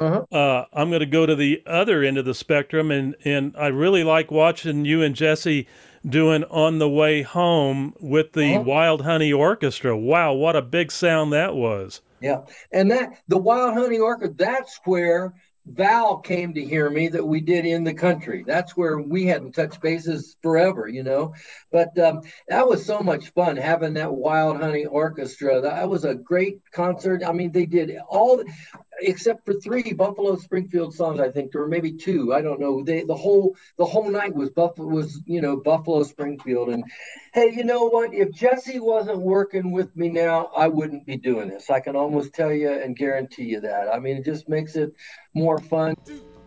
I'm going to go to the other end of the spectrum, and I really like watching you and Jesse doing On the Way Home with the Wild Honey Orchestra. Wow, what a big sound that was. Yeah, and the Wild Honey Orchestra, that's where Val came to hear me that we did In the Country. That's where we hadn't touched bases forever, But that was so much fun having that Wild Honey Orchestra. That was a great concert. I mean, they did all except for 3 Buffalo Springfield songs, I think, or maybe 2. I don't know. The whole night was Buffalo Springfield. And hey, you know what? If Jesse wasn't working with me now, I wouldn't be doing this. I can almost tell you and guarantee you that. I mean, it just makes it more fun.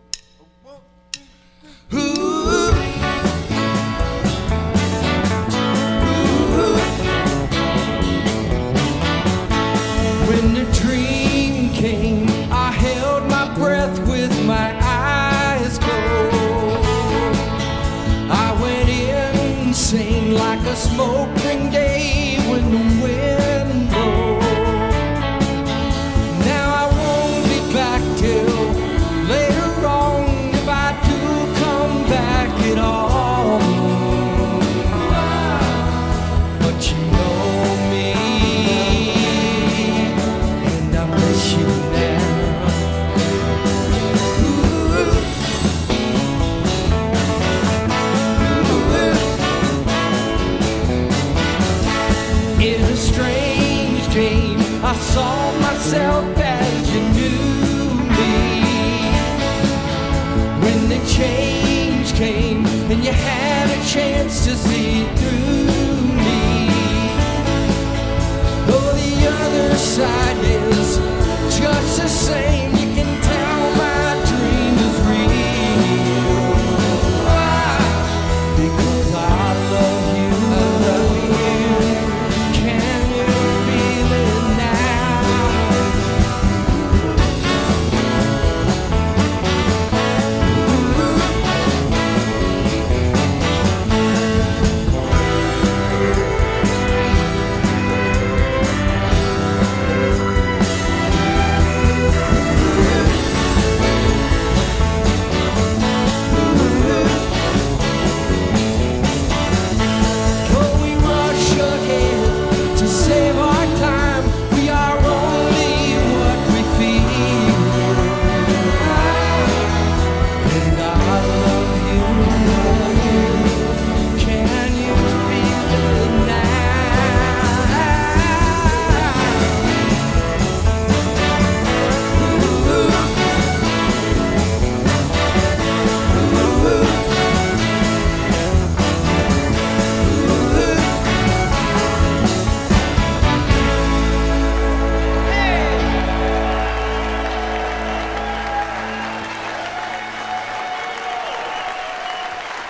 When the dream came, I held my breath with my eyes closed. I went insane like a smoking day when the wind blows. Now I won't be back till later on, if I do come back at all. But you know me, and I miss you now. In a strange dream, I saw myself as you knew me. When the change came and you had a chance to see through me, though the other side is just the same, you can tell my dream is real. Why? Because I love you. Can you feel it now?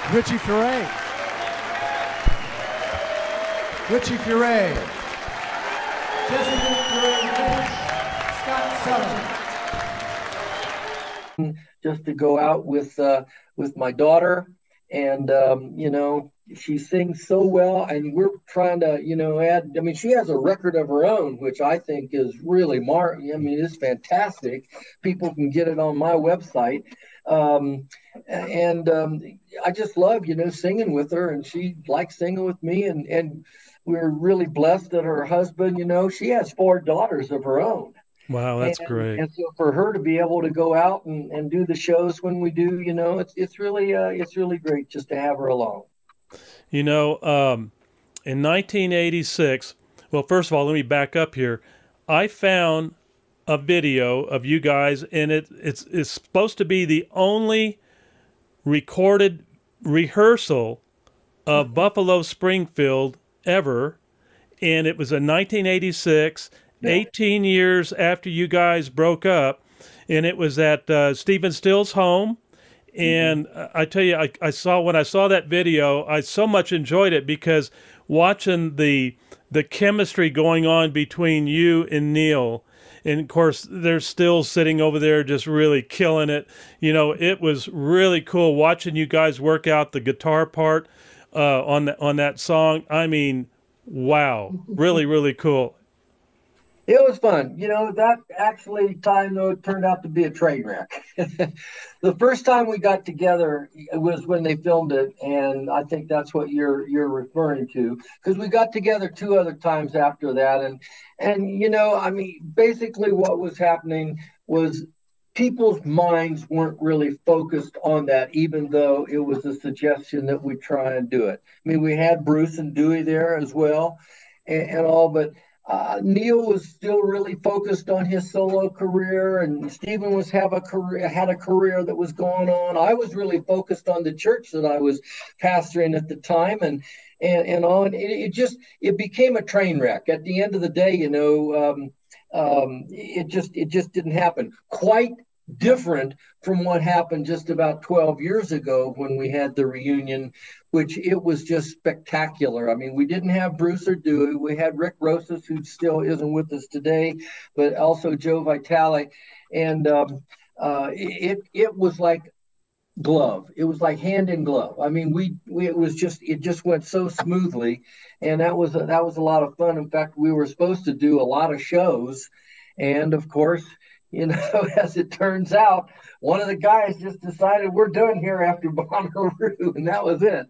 Richie Furay. Richie Furay. Jessica Furay. Scott Sullivan. Just to go out with my daughter, and she sings so well, and we're trying to add. I mean, she has a record of her own, which I think is really it's fantastic. People can get it on my website. I just love singing with her, and she likes singing with me, and we're really blessed that her husband, she has 4 daughters of her own. Wow, that's great. And so for her to be able to go out and do the shows when we do, it's really great just to have her along. In 1986, well, first of all, let me back up here. I found a video of you guys, and it's supposed to be the only recorded rehearsal of Buffalo Springfield ever, and it was in 1986. 18 years after you guys broke up, and it was at Stephen Still's home. And I tell you, when I saw that video, I so much enjoyed it, because watching the chemistry going on between you and Neil, and of course they're still sitting over there just really killing it. It was really cool watching you guys work out the guitar part on that song. I mean, wow, really, really cool. It was fun. That actually time, though, it turned out to be a train wreck. The first time we got together was when they filmed it, and I think that's what you're referring to, because we got together 2 other times after that. And basically what was happening was people's minds weren't really focused on that, even though it was a suggestion that we try and do it. I mean, we had Bruce and Dewey there as well and all, but Neil was still really focused on his solo career, and Stephen had a career that was going on. I was really focused on the church that I was pastoring at the time, and it became a train wreck. At the end of the day, it just didn't happen. Quite different from what happened just about 12 years ago when we had the reunion, which it was just spectacular. I mean, we didn't have Bruce or Dewey. We had Rick Rosas, who still isn't with us today, but also Joe Vitale. And it was like glove. It was like hand in glove. I mean, it just went so smoothly, and that was a lot of fun. In fact, we were supposed to do a lot of shows, and of course, as it turns out, one of the guys just decided we're done here after Bonnaroo, and that was it.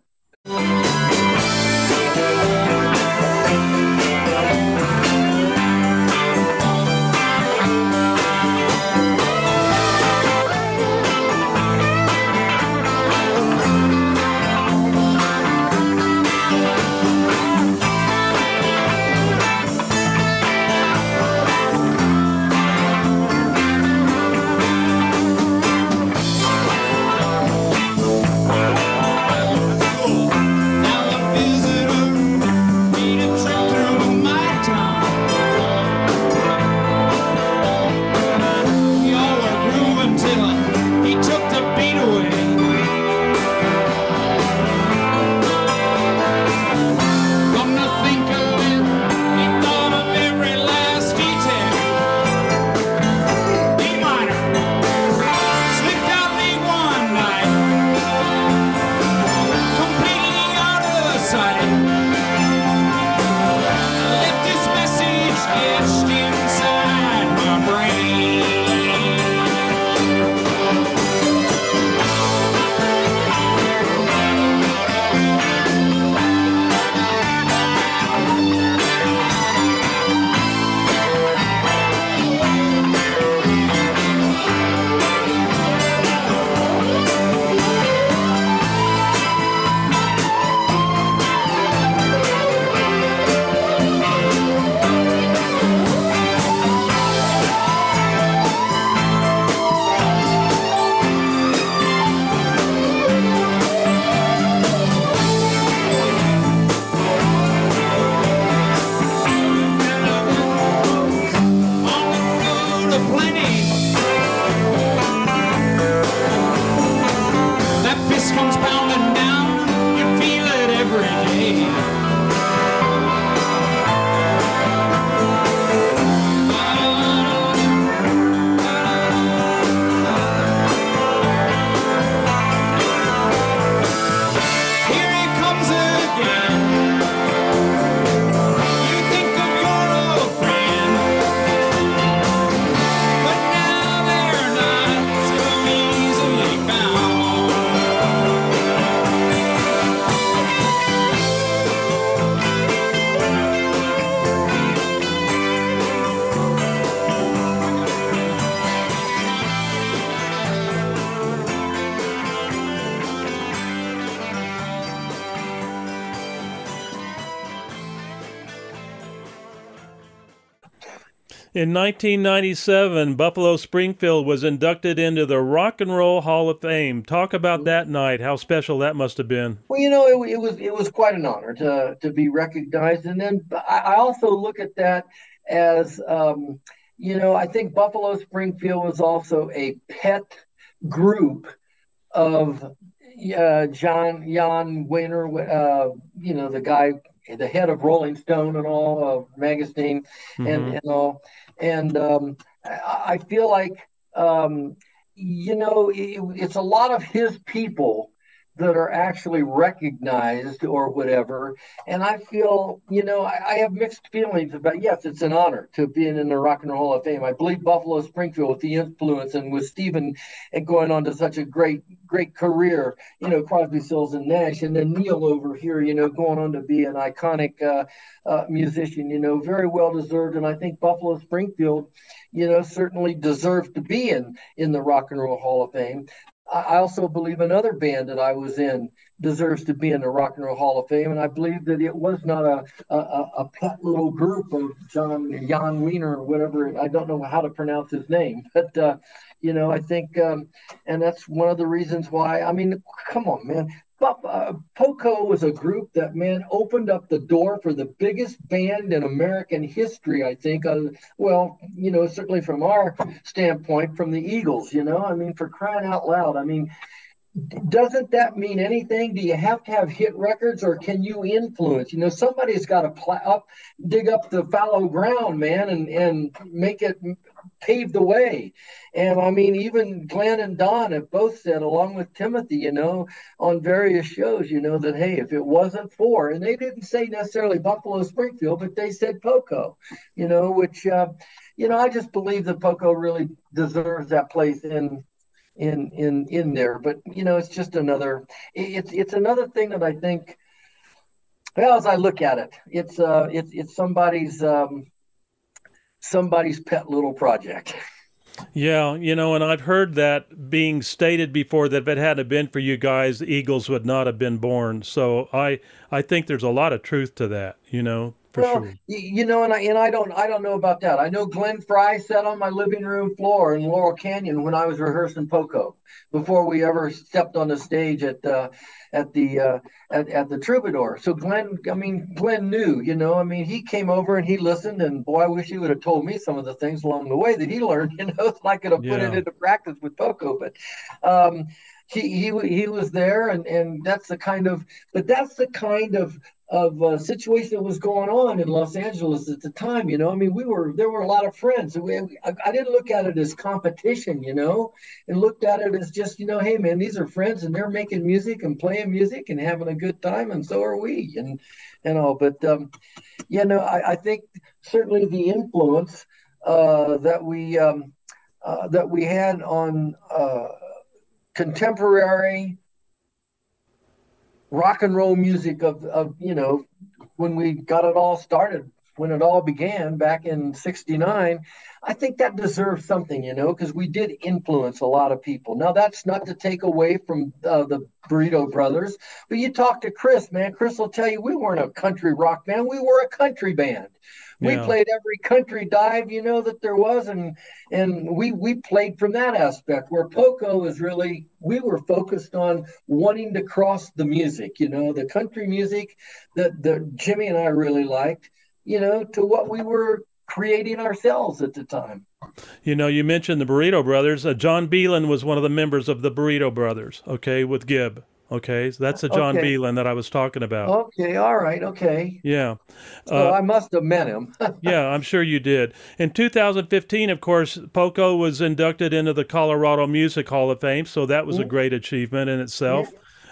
In 1997, Buffalo Springfield was inducted into the Rock and Roll Hall of Fame. Talk about that night, how special that must have been. Well, it was quite an honor to be recognized, and then I also look at that as I think Buffalo Springfield was also a pet group of Jan Wiener, the guy, the head of Rolling Stone and all magazine, and all, and I feel like it's a lot of his people that are actually recognized or whatever. And I feel, I have mixed feelings about, yes, it's an honor to be in the Rock and Roll Hall of Fame. I believe Buffalo Springfield with the influence and with Stephen and going on to such a great career, Crosby, Stills and Nash, and then Neil over here, going on to be an iconic musician, very well deserved. And I think Buffalo Springfield, certainly deserves to be in the Rock and Roll Hall of Fame. I also believe another band that I was in deserves to be in the Rock and Roll Hall of Fame, and I believe that it was not a pet little group of Jan Wiener or whatever. I don't know how to pronounce his name, but I think, and that's one of the reasons why. I mean, come on, man. Poco was a group that, man, opened up the door for the biggest band in American history, I think. Certainly from our standpoint, from the Eagles, I mean, for crying out loud. I mean, doesn't that mean anything? Do you have to have hit records, or can you influence? Somebody's got to dig up the fallow ground, man, and make it pave the way. And I mean, even Glenn and Don have both said, along with Timothy, on various shows, that, hey, if it wasn't for, and they didn't say necessarily Buffalo Springfield, but they said Poco, which, I just believe that Poco really deserves that place in there. But, it's just it's another thing that I think, well, as I look at it, it's somebody's pet little project. Yeah, and I've heard that being stated before, that if it hadn't been for you guys, the Eagles would not have been born. So I think there's a lot of truth to that, for sure. And I don't know about that. I know Glenn Fry sat on my living room floor in Laurel Canyon when I was rehearsing Poco before we ever stepped on the stage at the Troubadour. So Glenn knew, he came over and he listened, and boy, I wish he would have told me some of the things along the way that he learned, so I could have put it into practice with Poco. But he was there, and that's the kind of situation that was going on in Los Angeles at the time. I mean, there were a lot of friends. I didn't look at it as competition, and looked at it as just, hey man, these are friends and they're making music and playing music and having a good time, and so are we, and all. But I think certainly the influence that we had on contemporary rock and roll music of when we got it all started, when it all began back in '69, I think that deserves something, because we did influence a lot of people. Now, that's not to take away from the Burrito Brothers, but you talk to Chris, man. Chris will tell you we weren't a country rock band. We were a country band. We played every country dive, that there was, and we played from that aspect. Where Poco is really, we were focused on wanting to cross the music, the country music that Jimmy and I really liked, to what we were creating ourselves at the time. You mentioned the Burrito Brothers. John Beelan was one of the members of the Burrito Brothers, okay, with Gibb. Okay, so that's the John Beelan that I was talking about. Okay, all right, okay. Yeah. So I must have met him. Yeah, I'm sure you did. In 2015, of course, Poco was inducted into the Colorado Music Hall of Fame, so that was a great achievement in itself.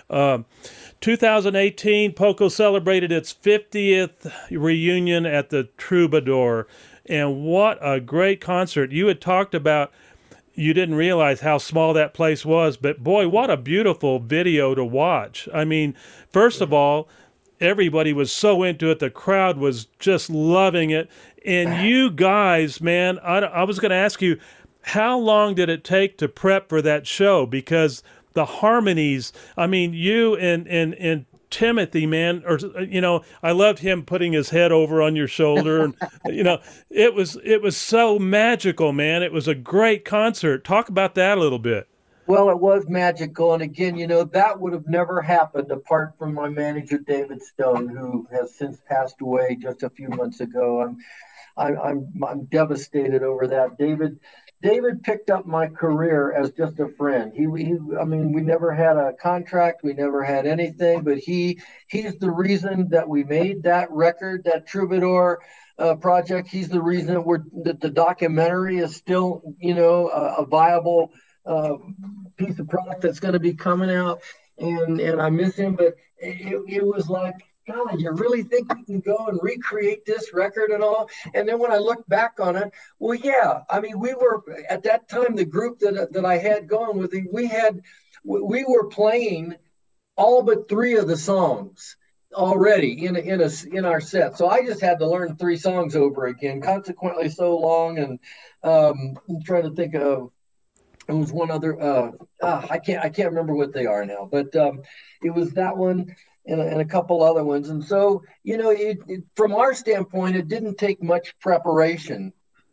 2018, Poco celebrated its 50th reunion at the Troubadour, and what a great concert. You had talked about you didn't realize how small that place was, but boy, what a beautiful video to watch. I mean, first of all, everybody was so into it. The crowd was just loving it. And you guys, man, I was going to ask you, how long did it take to prep for that show? Because the harmonies, I mean, you and Timothy, man, or, I loved him putting his head over on your shoulder. And, it was so magical, man. It was a great concert. Talk about that a little bit. Well, it was magical. And again, that would have never happened apart from my manager, David Stone, who has since passed away just a few months ago. I'm devastated over that. David picked up my career as just a friend. We never had a contract, we never had anything, but he's the reason that we made that record, that Troubadour project. He's the reason that the documentary is still, a viable piece of product that's going to be coming out. And I miss him, but it was like, God, you really think you can go and recreate this record and all? And then when I look back on it, well, yeah, we were at that time, the group that I had going with him, we were playing all but 3 of the songs already in our set. So I just had to learn 3 songs over again, consequently so long. And I'm trying to think of, it was one other, I can't remember what they are now, but it was that one. And a couple other ones. And so, from our standpoint, it didn't take much preparation.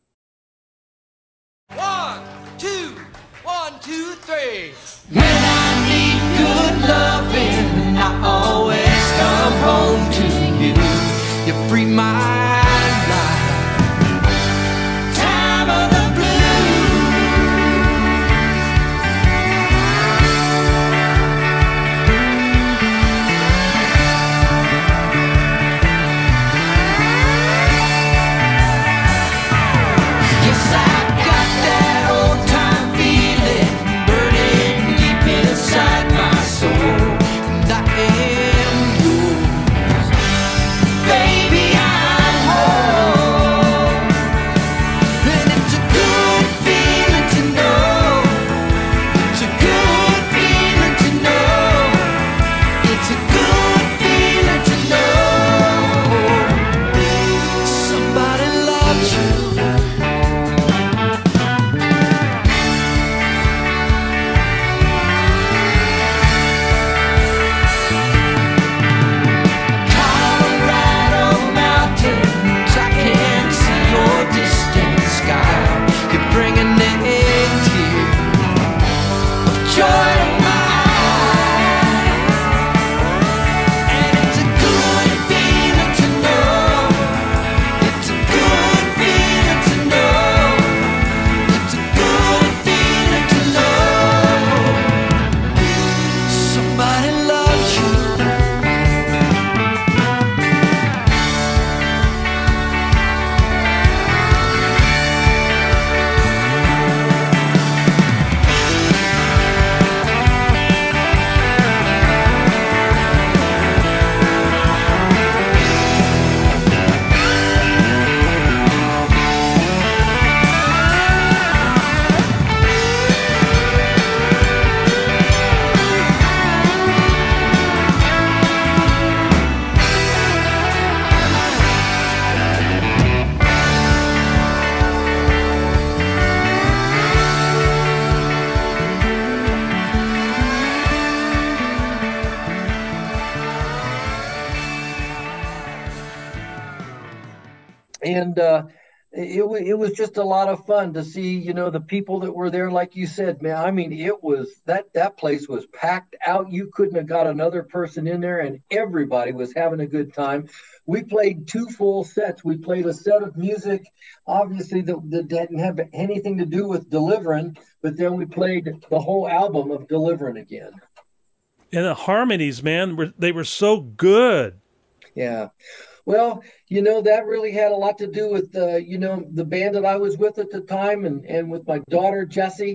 1, 2, 1, 2, 3. When I need good loving, I always come home to you. You free my mind. Time of the blues. And it was just a lot of fun to see, the people that were there, like you said, man. It was that place was packed out. You couldn't have got another person in there, and everybody was having a good time. We played 2 full sets. We played a set of music, obviously, that didn't have anything to do with Deliverin', but then we played the whole album of Deliverin' again. And the harmonies, man, they were so good. Yeah. Well, that really had a lot to do with, the band that I was with at the time and with my daughter, Jessie.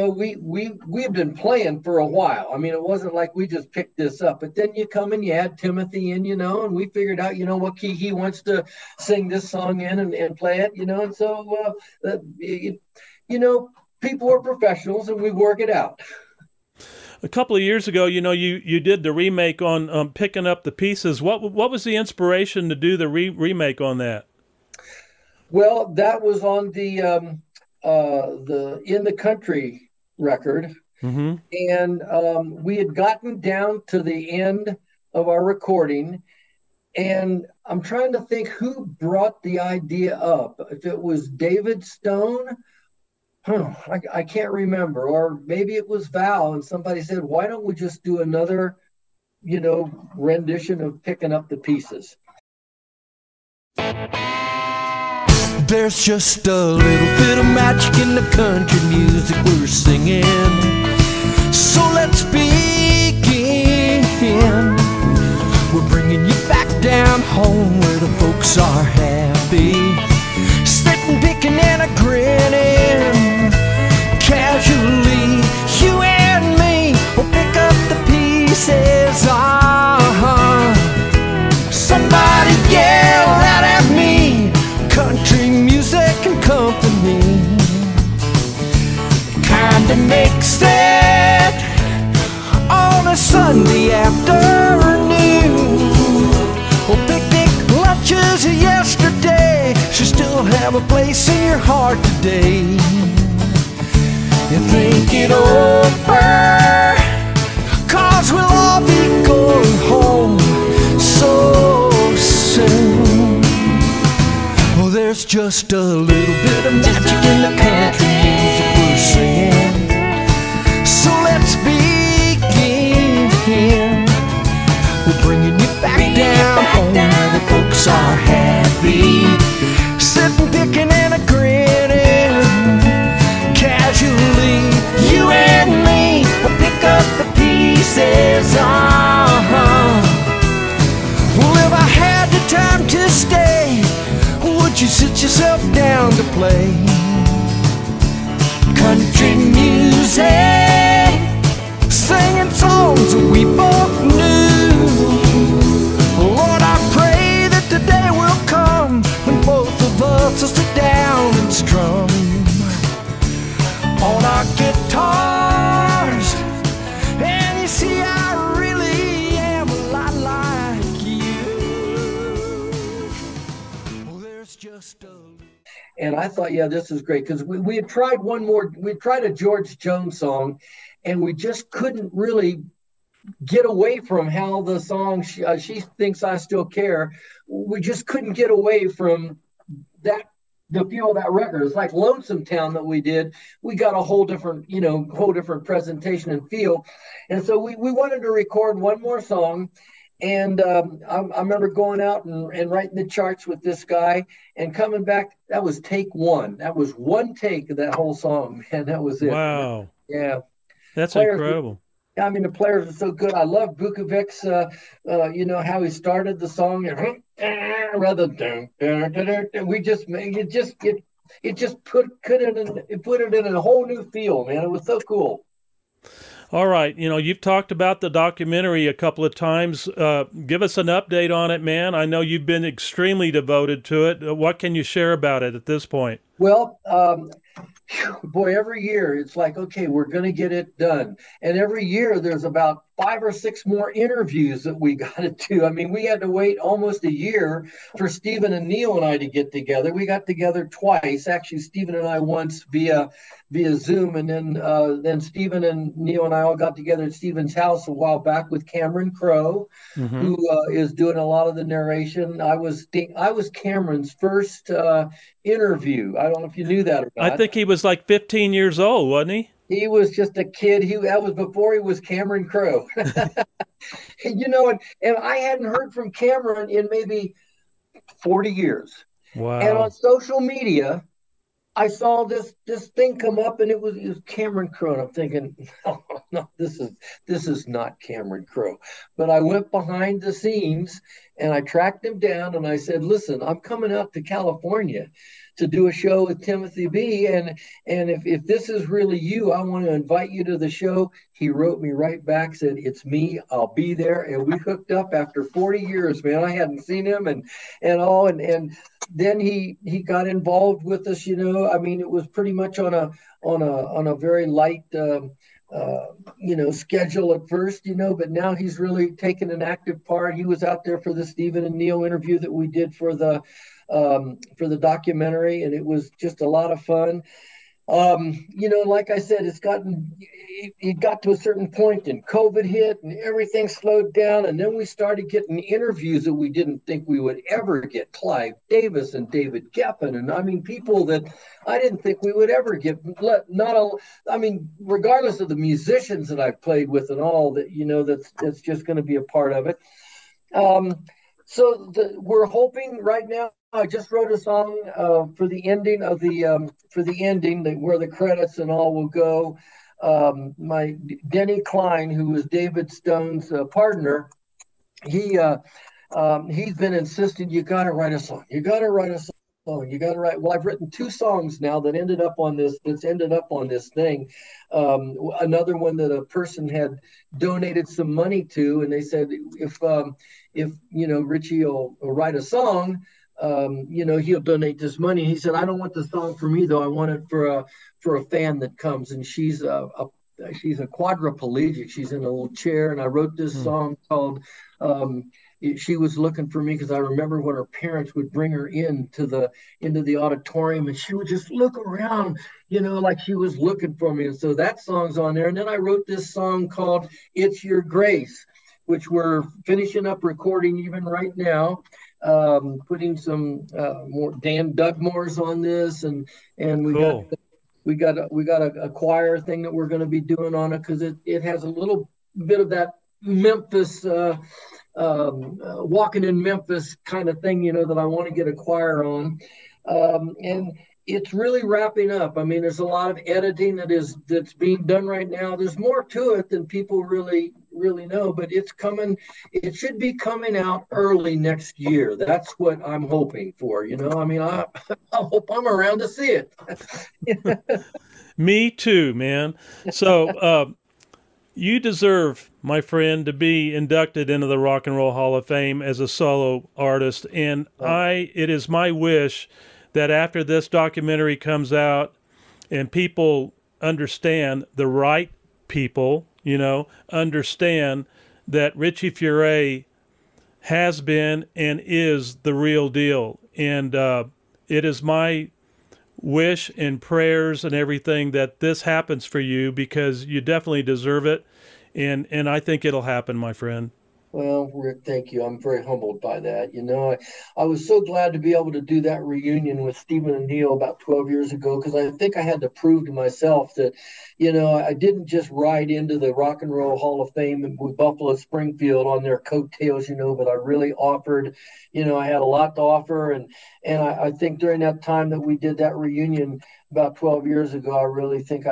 We've been playing for a while. It wasn't like we just picked this up. But then you come and you add Timothy in, and we figured out, what key he wants to sing this song in and play it, And so, people are professionals and we work it out. A couple of years ago, you did the remake on Picking Up the Pieces. What was the inspiration to do the remake on that? Well, that was on the In the Country record. Mm-hmm. And we had gotten down to the end of our recording. And I'm trying to think who brought the idea up. If it was David Stone, I can't remember. Or maybe it was Val, and somebody said, why don't we just do another, rendition of Picking Up the Pieces? There's just a little bit of magic in the country music we're singing. So let's begin. We're bringing you back down home where the folks are happy, sitting, picking, and a grinning. Casually, you and me will pick up the pieces. Somebody yell out at me, country music and company kinda makes it on a Sunday afternoon. Well, picnic lunches yesterday should still have a place in your heart today. You think it over, 'cause we'll all be going home so soon. Well, there's just a little bit of magic in the country music we're singing. So let's begin. We're bringing you back down home where the folks are happy, sitting, picking, and a grinning. Casually, you and me will pick up the pieces. Well, if I had the time to stay, would you sit yourself down to play country music, singing songs we both knew? Lord, I pray that the day will come when both of us will sit down and strum on our guitars. And you see, I really am a lot like you. Well, there's just a... And I thought, yeah, this is great, because we had tried we tried a George Jones song, and we just couldn't really get away from how the song, She Thinks I Still Care, we just couldn't get away from that, the feel of that record. It's like Lonesome Town that we did. We got a whole different, whole different presentation and feel. And so we wanted to record one more song. And I remember going out and writing the charts with this guy and coming back. That was take one. That was one take of that whole song, man. That was it. Wow. Yeah. That's Players, incredible. I mean, the players are so good. I love Bukovic's, how he started the song, and rather than we just it just put it in a whole new feel, man. It was so cool. All right. You've talked about the documentary a couple of times. Give us an update on it, man. I know you've been extremely devoted to it. What can you share about it at this point? Well, boy, every year it's like, okay, we're going to get it done. And every year there's about 5 or 6 more interviews that we got to do. I mean, we had to wait almost a year for Stephen and Neil and I to get together. We got together twice. Actually, Stephen and I once via Zoom, and then Stephen and Neil and I all got together at Stephen's house a while back with Cameron Crowe, who is doing a lot of the narration. I was Cameron's first interview. I don't know if you knew that or not. I think he was like 15 years old, wasn't he? He was just a kid. That was before he was Cameron Crowe. And I hadn't heard from Cameron in maybe 40 years. Wow. And on social media, I saw this thing come up, and it was Cameron Crowe. And I'm thinking, no, this is not Cameron Crowe. But I went behind the scenes and I tracked him down, and I said, listen, I'm coming out to California to do a show with Timothy B. And if this is really you, I want to invite you to the show. He wrote me right back, said, it's me, I'll be there. And we hooked up after 40 years, man. I hadn't seen him and then he got involved with us, I mean, it was pretty much on a very light schedule at first, but now he's really taken an active part. He was out there for the Stephen and Neil interview that we did for the documentary, and it was just a lot of fun. Like I said, it got to a certain point and COVID hit and everything slowed down. And then we started getting interviews that we didn't think we would ever get. Clive Davis and David Geffen. And I mean, people that I didn't think we would ever get. Regardless of the musicians that I've played with and all that, that's just going to be a part of it. We're hoping right now. I just wrote a song for the ending where the credits and all will go. My Denny Klein, who was David Stone's partner, he's been insisting, you got to write a song. You got to write a song. You got to write. Well, I've written 2 songs now that ended up on this thing. Another one that a person had donated some money to, and they said if Richie will write a song. He'll donate this money. He said, I don't want the song for me though. I want it for a fan that comes. And she's a quadriplegic. She's in a little chair. And I wrote this song called, She Was Looking for Me, because I remember when her parents would bring her into the auditorium and she would just look around, like she was looking for me. And so that song's on there. And then I wrote this song called It's Your Grace, which we're finishing up recording even right now. Putting some more Dan Dugmore's on this, and we got a choir thing that we're going to be doing on it, because it has a little bit of that Memphis walking in Memphis kind of thing, that I want to get a choir on, and it's really wrapping up. I mean, there's a lot of editing that's being done right now. There's more to it than people really know, but it's coming. It should be coming out early next year. That's what I'm hoping for. I mean, I hope I'm around to see it. Me too, man. So you deserve, my friend, to be inducted into the Rock and Roll Hall of Fame as a solo artist, and it is my wish that after this documentary comes out and people understand, the right people, understand that Richie Furay has been and is the real deal. And it is my wish and prayers and everything that this happens for you, because you definitely deserve it. And I think it'll happen, my friend. Well, Rick, thank you. I'm very humbled by that. I was so glad to be able to do that reunion with Stephen and Neil about 12 years ago, because I think I had to prove to myself that, I didn't just ride into the Rock and Roll Hall of Fame with Buffalo Springfield on their coattails, but I really offered, I had a lot to offer. And I think during that time that we did that reunion about 12 years ago, I really think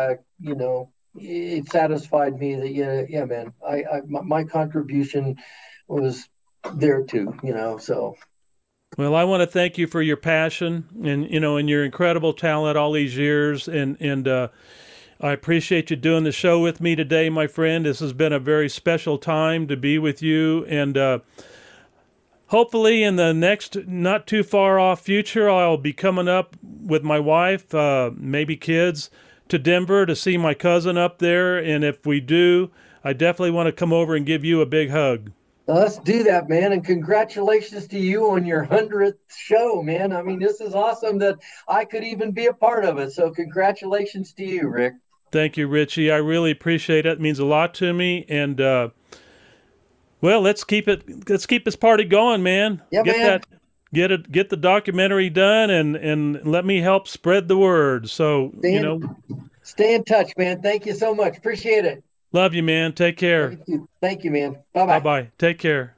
it satisfied me that, yeah, man, my contribution was there too, so. Well, I want to thank you for your passion and, and your incredible talent all these years. And I appreciate you doing the show with me today, my friend. This has been a very special time to be with you. And hopefully in the next not too far off future, I'll be coming up with my wife, maybe kids, to Denver to see my cousin up there. And if we do, I definitely want to come over and give you a big hug. Let's do that, man. And congratulations to you on your 100th show, man. I mean, this is awesome that I could even be a part of it. So congratulations to you, Rick. Thank you, Richie. I really appreciate it. It means a lot to me. And well, let's keep this party going, man. Yeah, man. Get the documentary done and let me help spread the word. So, stay in touch, man. Thank you so much. Appreciate it. Love you, man. Take care. Thank you, man. Bye-bye. Bye-bye. Take care.